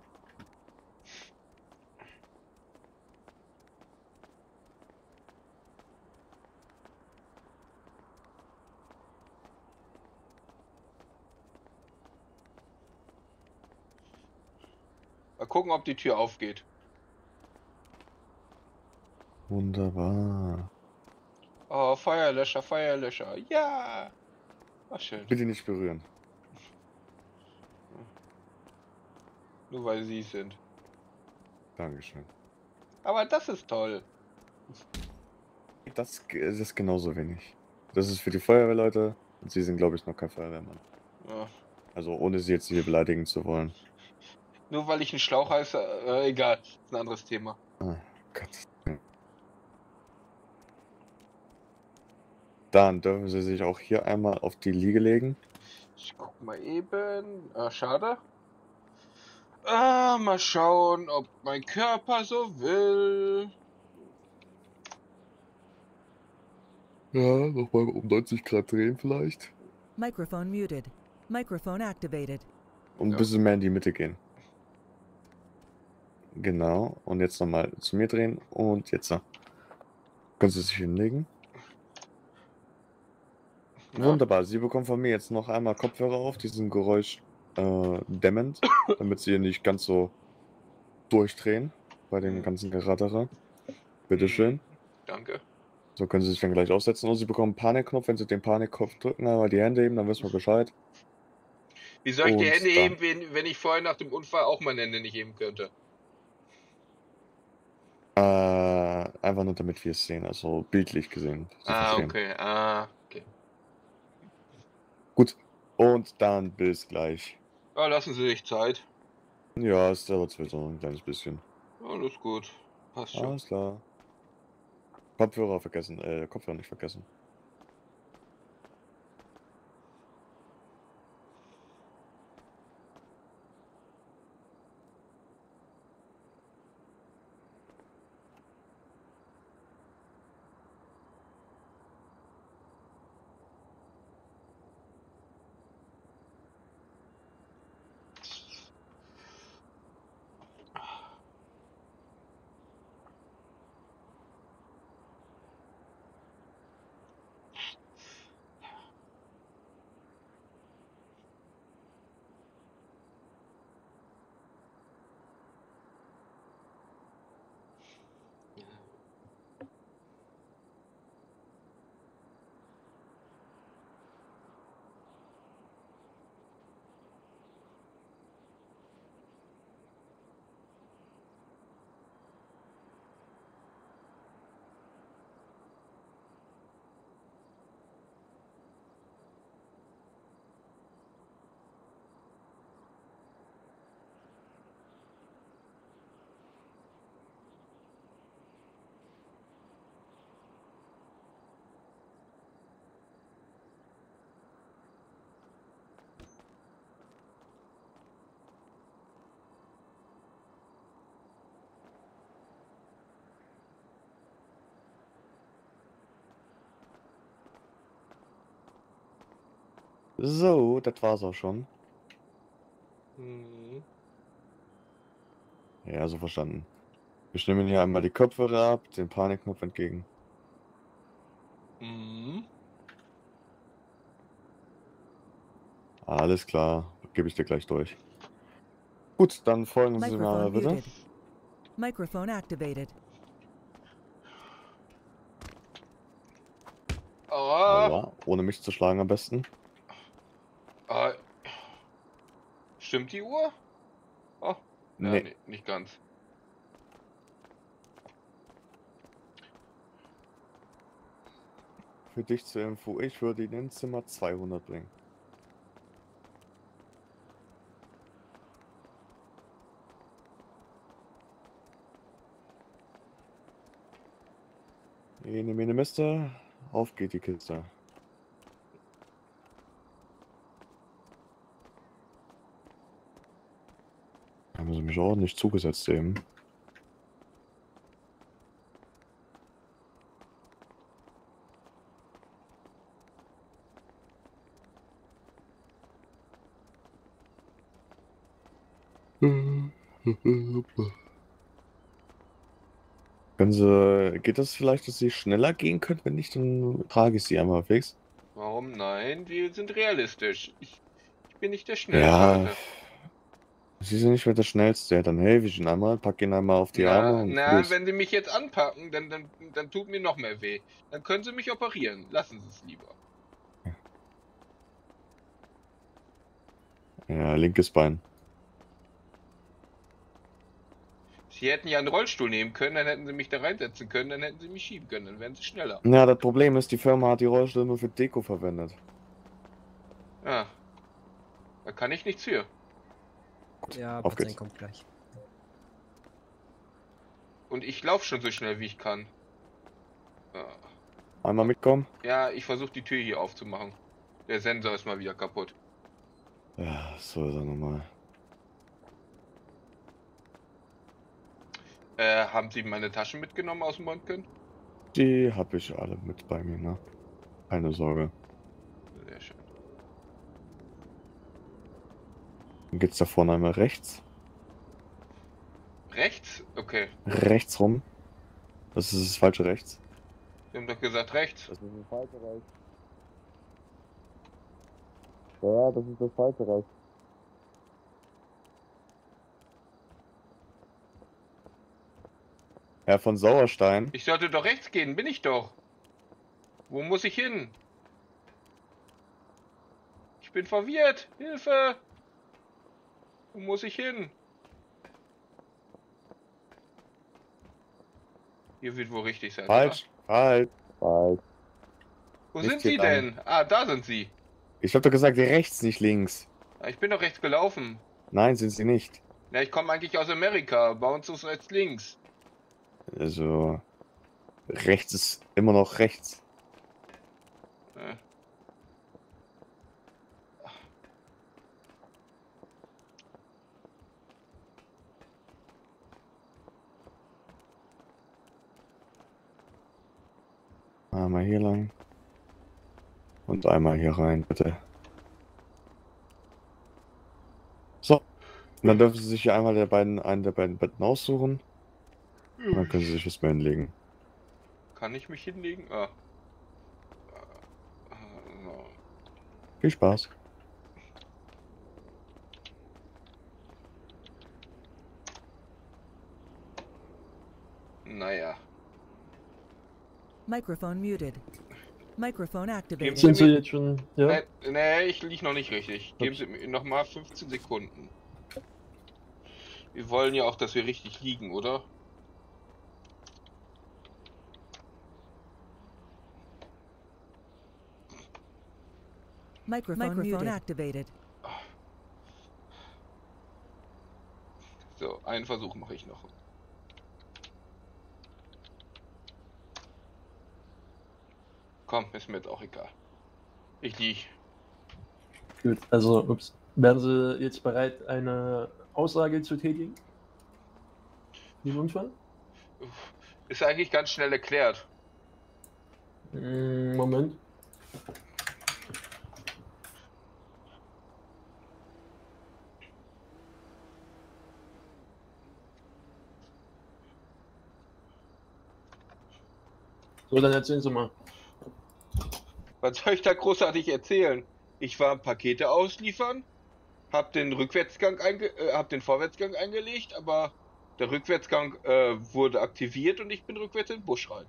Mal gucken, ob die Tür aufgeht. Wunderbar. Oh, Feuerlöscher, Feuerlöscher. Ja! Ach, schön. Bitte nicht berühren. Nur weil sie es sind. Dankeschön. Aber das ist toll. Das ist genauso wenig. Das ist für die Feuerwehrleute und sie sind, glaube ich, noch kein Feuerwehrmann. Ja. Also ohne sie jetzt hier beleidigen zu wollen. Nur weil ich einen Schlauch heiße, egal. Das ist ein anderes Thema. Ah, Gott. Dann dürfen sie sich auch hier einmal auf die Liege legen. Ich guck mal eben. Schade. Mal schauen, ob mein Körper so will. Ja, nochmal um 90 Grad drehen vielleicht. Microphone muted. Microphone activated. Und ein Ja. bisschen mehr in die Mitte gehen. Genau. Und jetzt nochmal zu mir drehen. Und jetzt. Können Sie sich hinlegen? Ja. Wunderbar. Sie bekommen von mir jetzt noch einmal Kopfhörer auf. Die sind geräuschdämmend, damit sie hier nicht ganz so durchdrehen bei dem ganzen Geraterer. Bitteschön. Danke. So können Sie sich dann gleich aussetzen. Und Sie bekommen einen Panikknopf. Wenn Sie den Panikknopf drücken, einmal die Hände heben, dann wissen wir Bescheid. Wie soll ich die Und Hände dann- heben, wenn ich vorher nach dem Unfall auch meine Hände nicht heben könnte? Einfach nur damit wir es sehen, also bildlich gesehen. Sie verstehen. Okay. Okay. Gut. Und dann bis gleich. Ja, lassen Sie sich Zeit. Ja, es dauert sowieso ein kleines bisschen. Alles gut. Passt schon. Alles klar. Kopfhörer nicht vergessen. So, das war's auch schon. Mhm. Ja, so verstanden. Wir stimmen hier einmal die Kopfhörer ab, den Panikknopf entgegen. Mhm. Alles klar, gebe ich dir gleich durch. Gut, dann folgen Sie mir Microphone bitte. muted. Microphone activated. Aua, ohne mich zu schlagen am besten. Stimmt die Uhr? Oh, ja, Nee. nee, nicht ganz. Für dich zur Info, ich würde ihn ins Zimmer 200 bringen. Ene, mene, Mister. Auf geht die Kiste. Haben sie mich ordentlich zugesetzt eben. Geht das vielleicht, dass sie schneller gehen können? Wenn nicht, dann trage ich sie einmal fix. Warum nein? Wir sind realistisch. Ich bin nicht der Ja, Schnellste. Sie sind nicht mehr der Schnellste. Ja, dann helfe ich ihn einmal, pack ihn einmal auf die Arme und Na, los. wenn Sie mich jetzt anpacken, dann tut mir noch mehr weh. Dann können Sie mich operieren. Lassen Sie es lieber. Ja, linkes Bein. Sie hätten ja einen Rollstuhl nehmen können, dann hätten Sie mich da reinsetzen können, dann hätten Sie mich schieben können, dann wären Sie schneller. Ja, das Problem ist, die Firma hat die Rollstühle nur für Deko verwendet. Ja. Da kann ich nichts für. Ja, auf Patient geht's. kommt gleich. Und ich laufe schon so schnell, wie ich kann. Ja, Einmal mitkommen. ja, ich versuche die Tür hier aufzumachen. Der Sensor ist mal wieder kaputt. Ja, so ist er nochmal. Haben Sie meine Taschen mitgenommen aus dem Mundken? Die habe ich alle mit bei mir, ne? Keine Sorge. Sehr schön. Dann geht's da vorne einmal rechts. Rechts? Okay. Rechts rum. Das ist das falsche rechts. Sie haben doch gesagt rechts. Das ist das falsche rechts. Ja, das ist das falsche rechts. Herr von Sauerstein. Ich sollte doch rechts gehen, bin ich doch. Wo muss ich hin? Ich bin verwirrt. Hilfe! Wo muss ich hin? Hier wird wohl richtig sein. Falsch. Falsch. Falsch. Oder? Wo Nicht sind hier Sie lang. denn? Ah, da sind Sie. Ich hab doch gesagt, rechts, nicht links. Ah, ich bin doch rechts gelaufen. Nein, sind sie nicht. Na, ich komme eigentlich aus Amerika. Bei uns ist rechts links. Also, rechts ist immer noch rechts. Ja. Einmal hier lang. Und einmal hier rein, bitte. So. Und dann dürfen Sie sich hier einmal einen der beiden Betten aussuchen. Und dann können Sie sich was bei hinlegen. Kann ich mich hinlegen? Ah. So. Viel Spaß. Naja. Microphone muted. Microphone activated. Sind Sie jetzt schon, ja? Nee, ich lieg noch nicht richtig. Geben Sie mir noch mal 15 Sekunden. Wir wollen ja auch, dass wir richtig liegen, oder? Microphone activated. So, einen Versuch mache ich noch. Komm, ist mir jetzt auch egal. Ich lieg. Gut, also, ups. Wären Sie jetzt bereit, eine Aussage zu tätigen? Dem Unfall? Ist eigentlich ganz schnell erklärt. Moment. So, dann erzählen Sie mal. Was soll ich da großartig erzählen? Ich war Pakete ausliefern, hab den Vorwärtsgang eingelegt, aber der Rückwärtsgang wurde aktiviert und ich bin rückwärts in den Busch rein.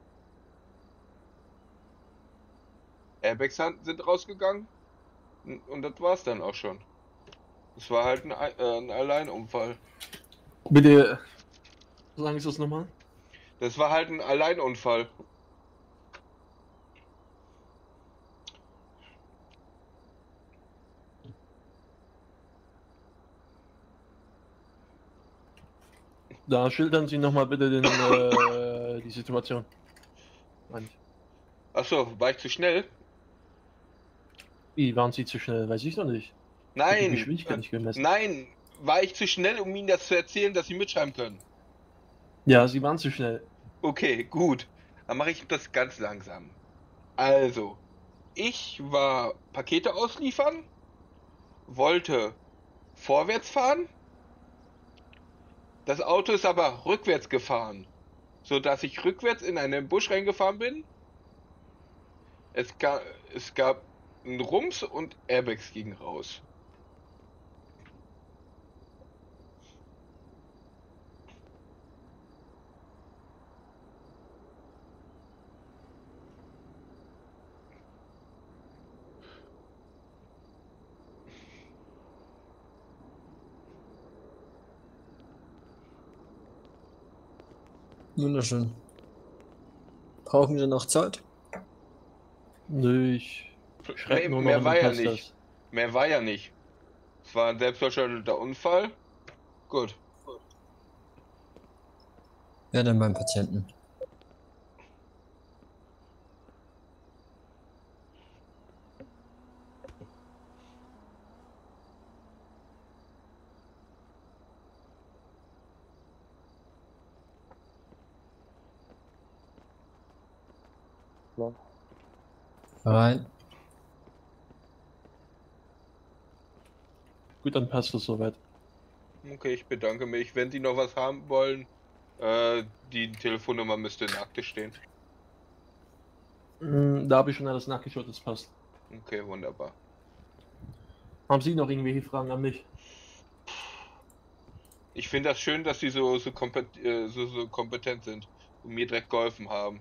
Airbags sind rausgegangen und das war's dann auch schon. Es war halt ein Alleinunfall. Bitte, sagen Sie es nochmal. Das war halt ein Alleinunfall. Da schildern Sie nochmal bitte die Situation. Achso, war ich zu schnell? Wie, waren Sie zu schnell? Weiß ich noch nicht. Ich hab die Nein, Geschwindigkeit nicht gemessen. nein, war ich zu schnell, um Ihnen das zu erzählen, dass Sie mitschreiben können? Ja, Sie waren zu schnell. Okay, gut. Dann mache ich das ganz langsam. Also, ich war Pakete ausliefern, wollte vorwärts fahren. Das Auto ist aber rückwärts gefahren, sodass ich rückwärts in einen Busch reingefahren bin. Es gab einen Rums und Airbags gingen raus. Wunderschön. Brauchen Sie noch Zeit? Nö, ich schreibe nur noch Mehr und war dann ja passt nicht. das. Mehr war ja nicht. Es war ein selbstverschuldeter Unfall. Gut. Ja, dann beim Patienten. Rein. Gut, dann passt es soweit. Okay, ich bedanke mich. Wenn Sie noch was haben wollen, die Telefonnummer müsste in der Akte stehen. Da habe ich schon alles nachgeschaut, das passt. Okay, wunderbar. Haben Sie noch irgendwelche Fragen an mich? Ich finde das schön, dass Sie so kompetent sind und mir direkt geholfen haben.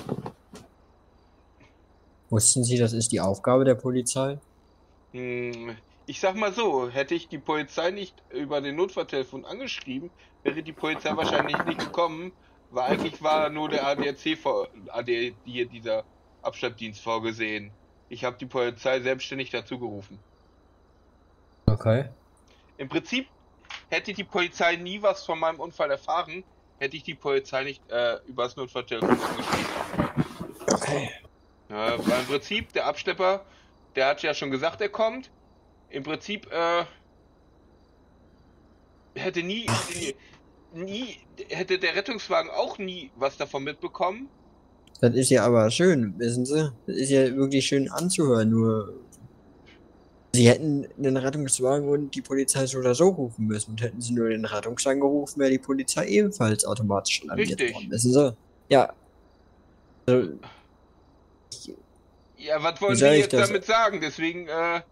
Wussten Sie, das ist die Aufgabe der Polizei? Ich sag mal so, hätte ich die Polizei nicht über den Notfalltelefon angeschrieben, wäre die Polizei wahrscheinlich nicht gekommen, weil eigentlich war nur der hier dieser Abschleppdienst vorgesehen. Ich habe die Polizei selbstständig dazu gerufen. Okay. Im Prinzip hätte die Polizei nie was von meinem Unfall erfahren, hätte ich die Polizei nicht über das Notfalltelefon angeschrieben. Okay. Ja, weil im Prinzip der Abschlepper, der hat ja schon gesagt, er kommt. Im Prinzip hätte hätte der Rettungswagen auch nie was davon mitbekommen. Das ist ja aber schön, wissen Sie? Das ist ja wirklich schön anzuhören, nur Sie hätten den Rettungswagen und die Polizei so oder so rufen müssen. Und hätten Sie nur den Rettungswagen gerufen, wäre die Polizei ebenfalls automatisch alarmiert Richtig. worden, wissen Sie? Ja. Also, Ja, was wollen Wie Sie soll ich jetzt das- damit sagen? Deswegen,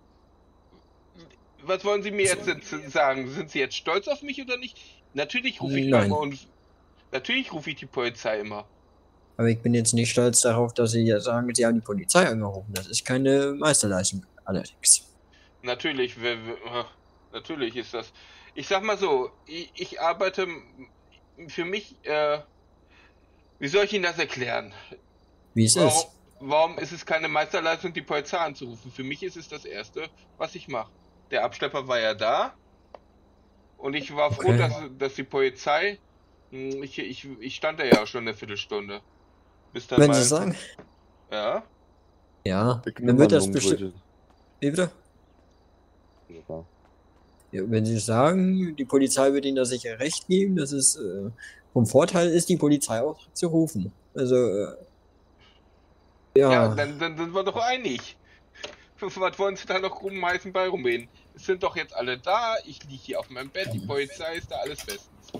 was wollen Sie mir jetzt sagen? Sind Sie jetzt stolz auf mich oder nicht? Natürlich rufe ich Nein. natürlich rufe ich die Polizei immer. aber ich bin jetzt nicht stolz darauf, dass Sie ja sagen, Sie haben die Polizei angerufen. Das ist keine Meisterleistung, allerdings. Natürlich, natürlich ist das. Ich sag mal so, ich arbeite für mich, wie soll ich Ihnen das erklären? Wie es ist. Warum ist es keine Meisterleistung, die Polizei anzurufen? Für mich ist es das Erste, was ich mache. Der Abschlepper war ja da und ich war froh, Okay. dass die Polizei, ich stand da ja schon eine Viertelstunde. Bis dann Wenn mal, Sie sagen, ja, ja, Wir dann kümmern wird das um bestimmt. Brötchen. Wie bitte? Ja. Ja, wenn Sie sagen, die Polizei wird Ihnen da sicher recht geben, dass es vom Vorteil ist, die Polizei auch zu rufen. Also, ja, ja, dann sind wir doch einig. Was wollen Sie da noch rumheißen bei rumreden? Es sind doch jetzt alle da, ich liege hier auf meinem Bett, die Polizei ist da, alles bestens.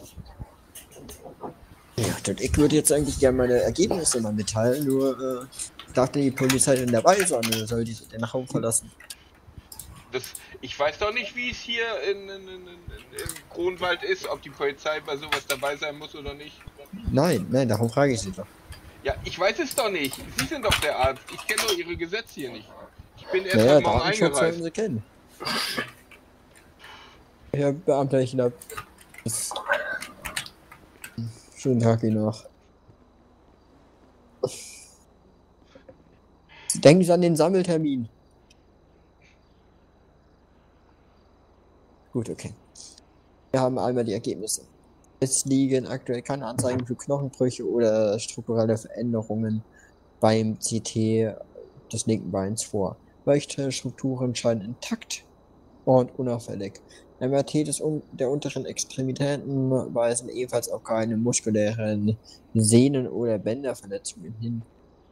ja, dann ich würde jetzt eigentlich gerne meine Ergebnisse mal mitteilen, nur darf denn die Polizei denn dabei sein oder soll die den Raum verlassen? Ich weiß doch nicht, wie es hier in Kronwald ist, ob die Polizei bei sowas dabei sein muss oder nicht. Nein, darum frage ich Sie doch. Ja, ich weiß es doch nicht. Sie sind doch der Arzt. Ich kenne doch Ihre Gesetze hier nicht. Ich bin erst Naja, heute Morgen Datenschutz sollten eingereist. Sie kennen. Herr Beamter, ich glaube, schönen Tag Ihnen noch. Denken Sie an den Sammeltermin. Gut, okay. Wir haben einmal die Ergebnisse. Es liegen aktuell keine Anzeigen für Knochenbrüche oder strukturelle Veränderungen beim CT des linken Beins vor. Weiche Strukturen scheinen intakt und unauffällig. MRT der unteren Extremitäten weisen ebenfalls auf keine muskulären Sehnen- oder Bänderverletzungen hin.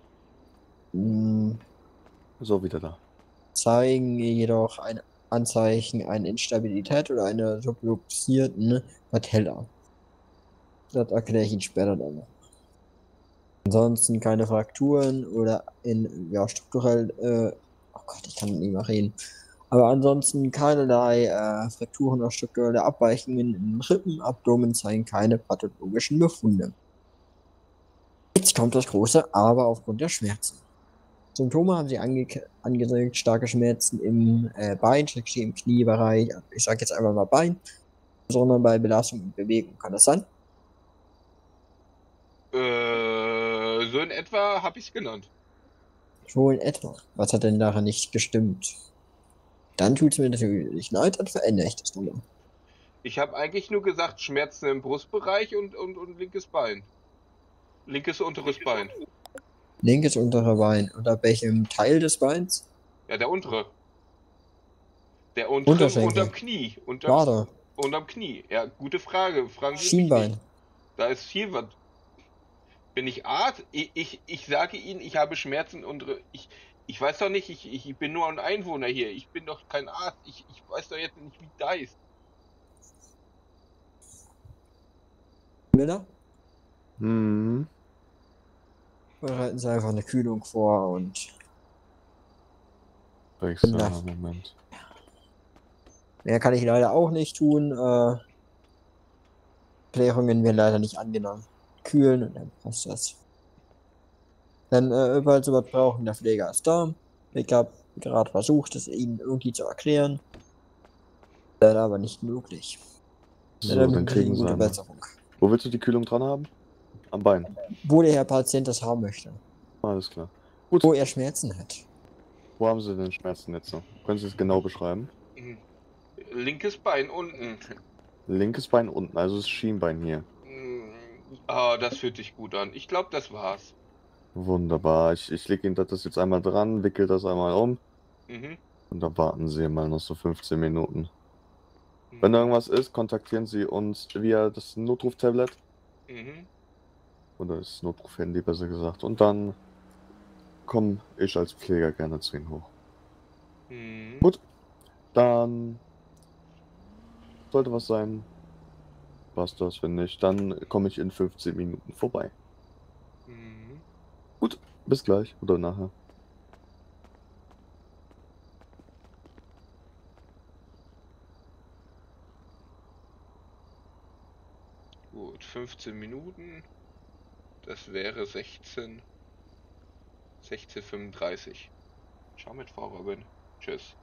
So, wieder da. Zeigen jedoch ein Anzeichen einer Instabilität oder einer subluxierten Patella. Das erkläre ich Ihnen später dann noch. Ansonsten keine Frakturen oder strukturell, oh Gott, ich kann nicht mehr reden. Aber ansonsten keinerlei Frakturen oder strukturelle Abweichungen in Rippen, Abdomen zeigen keine pathologischen Befunde. Jetzt kommt das große Aber aufgrund der Schmerzen. Symptome haben sie angezeigt, starke Schmerzen im Bein, im Kniebereich, ich sage jetzt einfach mal Bein, sondern bei Belastung und Bewegung kann das sein. So in etwa habe ich es genannt. So in etwa. Was hat denn daran nicht gestimmt? Dann tut es mir natürlich leid, dann verändere ich das nochmal. Ich habe eigentlich nur gesagt, Schmerzen im Brustbereich und linkes Bein. Linkes unteres Bein. Linkes untere Bein. Unter welchem Teil des Beins? Ja, der untere. Der untere Unterschenkel. unterm Knie. Wade. Unterm Knie. Ja, gute Frage. Fragen Sie mich Schienbein. nicht. Da ist viel was. Bin ich Arzt? Ich sage Ihnen, ich habe Schmerzen untere. Ich weiß doch nicht, ich bin nur ein Einwohner hier. Ich bin doch kein Arzt. Ich weiß doch jetzt nicht, wie da ist. Miller? Hm. Bereiten Sie einfach eine Kühlung vor und Wechsel, Moment. mehr kann ich leider auch nicht tun. Klärungen werden leider nicht angenommen. Kühlen und dann passt das. Dann, falls Sie was brauchen, der Pfleger ist da. Ich habe gerade versucht, es Ihnen irgendwie zu erklären. Leider aber nicht möglich. So, Dann dann kriegen Sie gute eine. Besserung. Wo willst du die Kühlung dran haben? Am Bein. Wo der Herr Patient das haben möchte. Alles klar. Gut. Wo er Schmerzen hat. Wo haben Sie denn Schmerzen jetzt noch? Können Sie es genau beschreiben? Linkes Bein unten. Linkes Bein unten, also das Schienbein hier. Ah, das fühlt sich gut an. Ich glaube, das war's. Wunderbar. Ich lege Ihnen das jetzt einmal dran, wickel das einmal um. Mhm. Und dann warten Sie mal noch so 15 Minuten. Wenn irgendwas ist, kontaktieren Sie uns via das Notruf-Tablet. Mhm. Oder das Notruf-Handy besser gesagt. Und dann komme ich als Pfleger gerne zu Ihnen hoch. Mhm. Gut. Dann sollte was sein. Passt das, wenn nicht, dann komme ich in 15 Minuten vorbei. Mhm. Gut, bis gleich oder nachher. Gut, 15 Minuten. Das wäre 16:35. Ciao mit Frau Robin. Tschüss.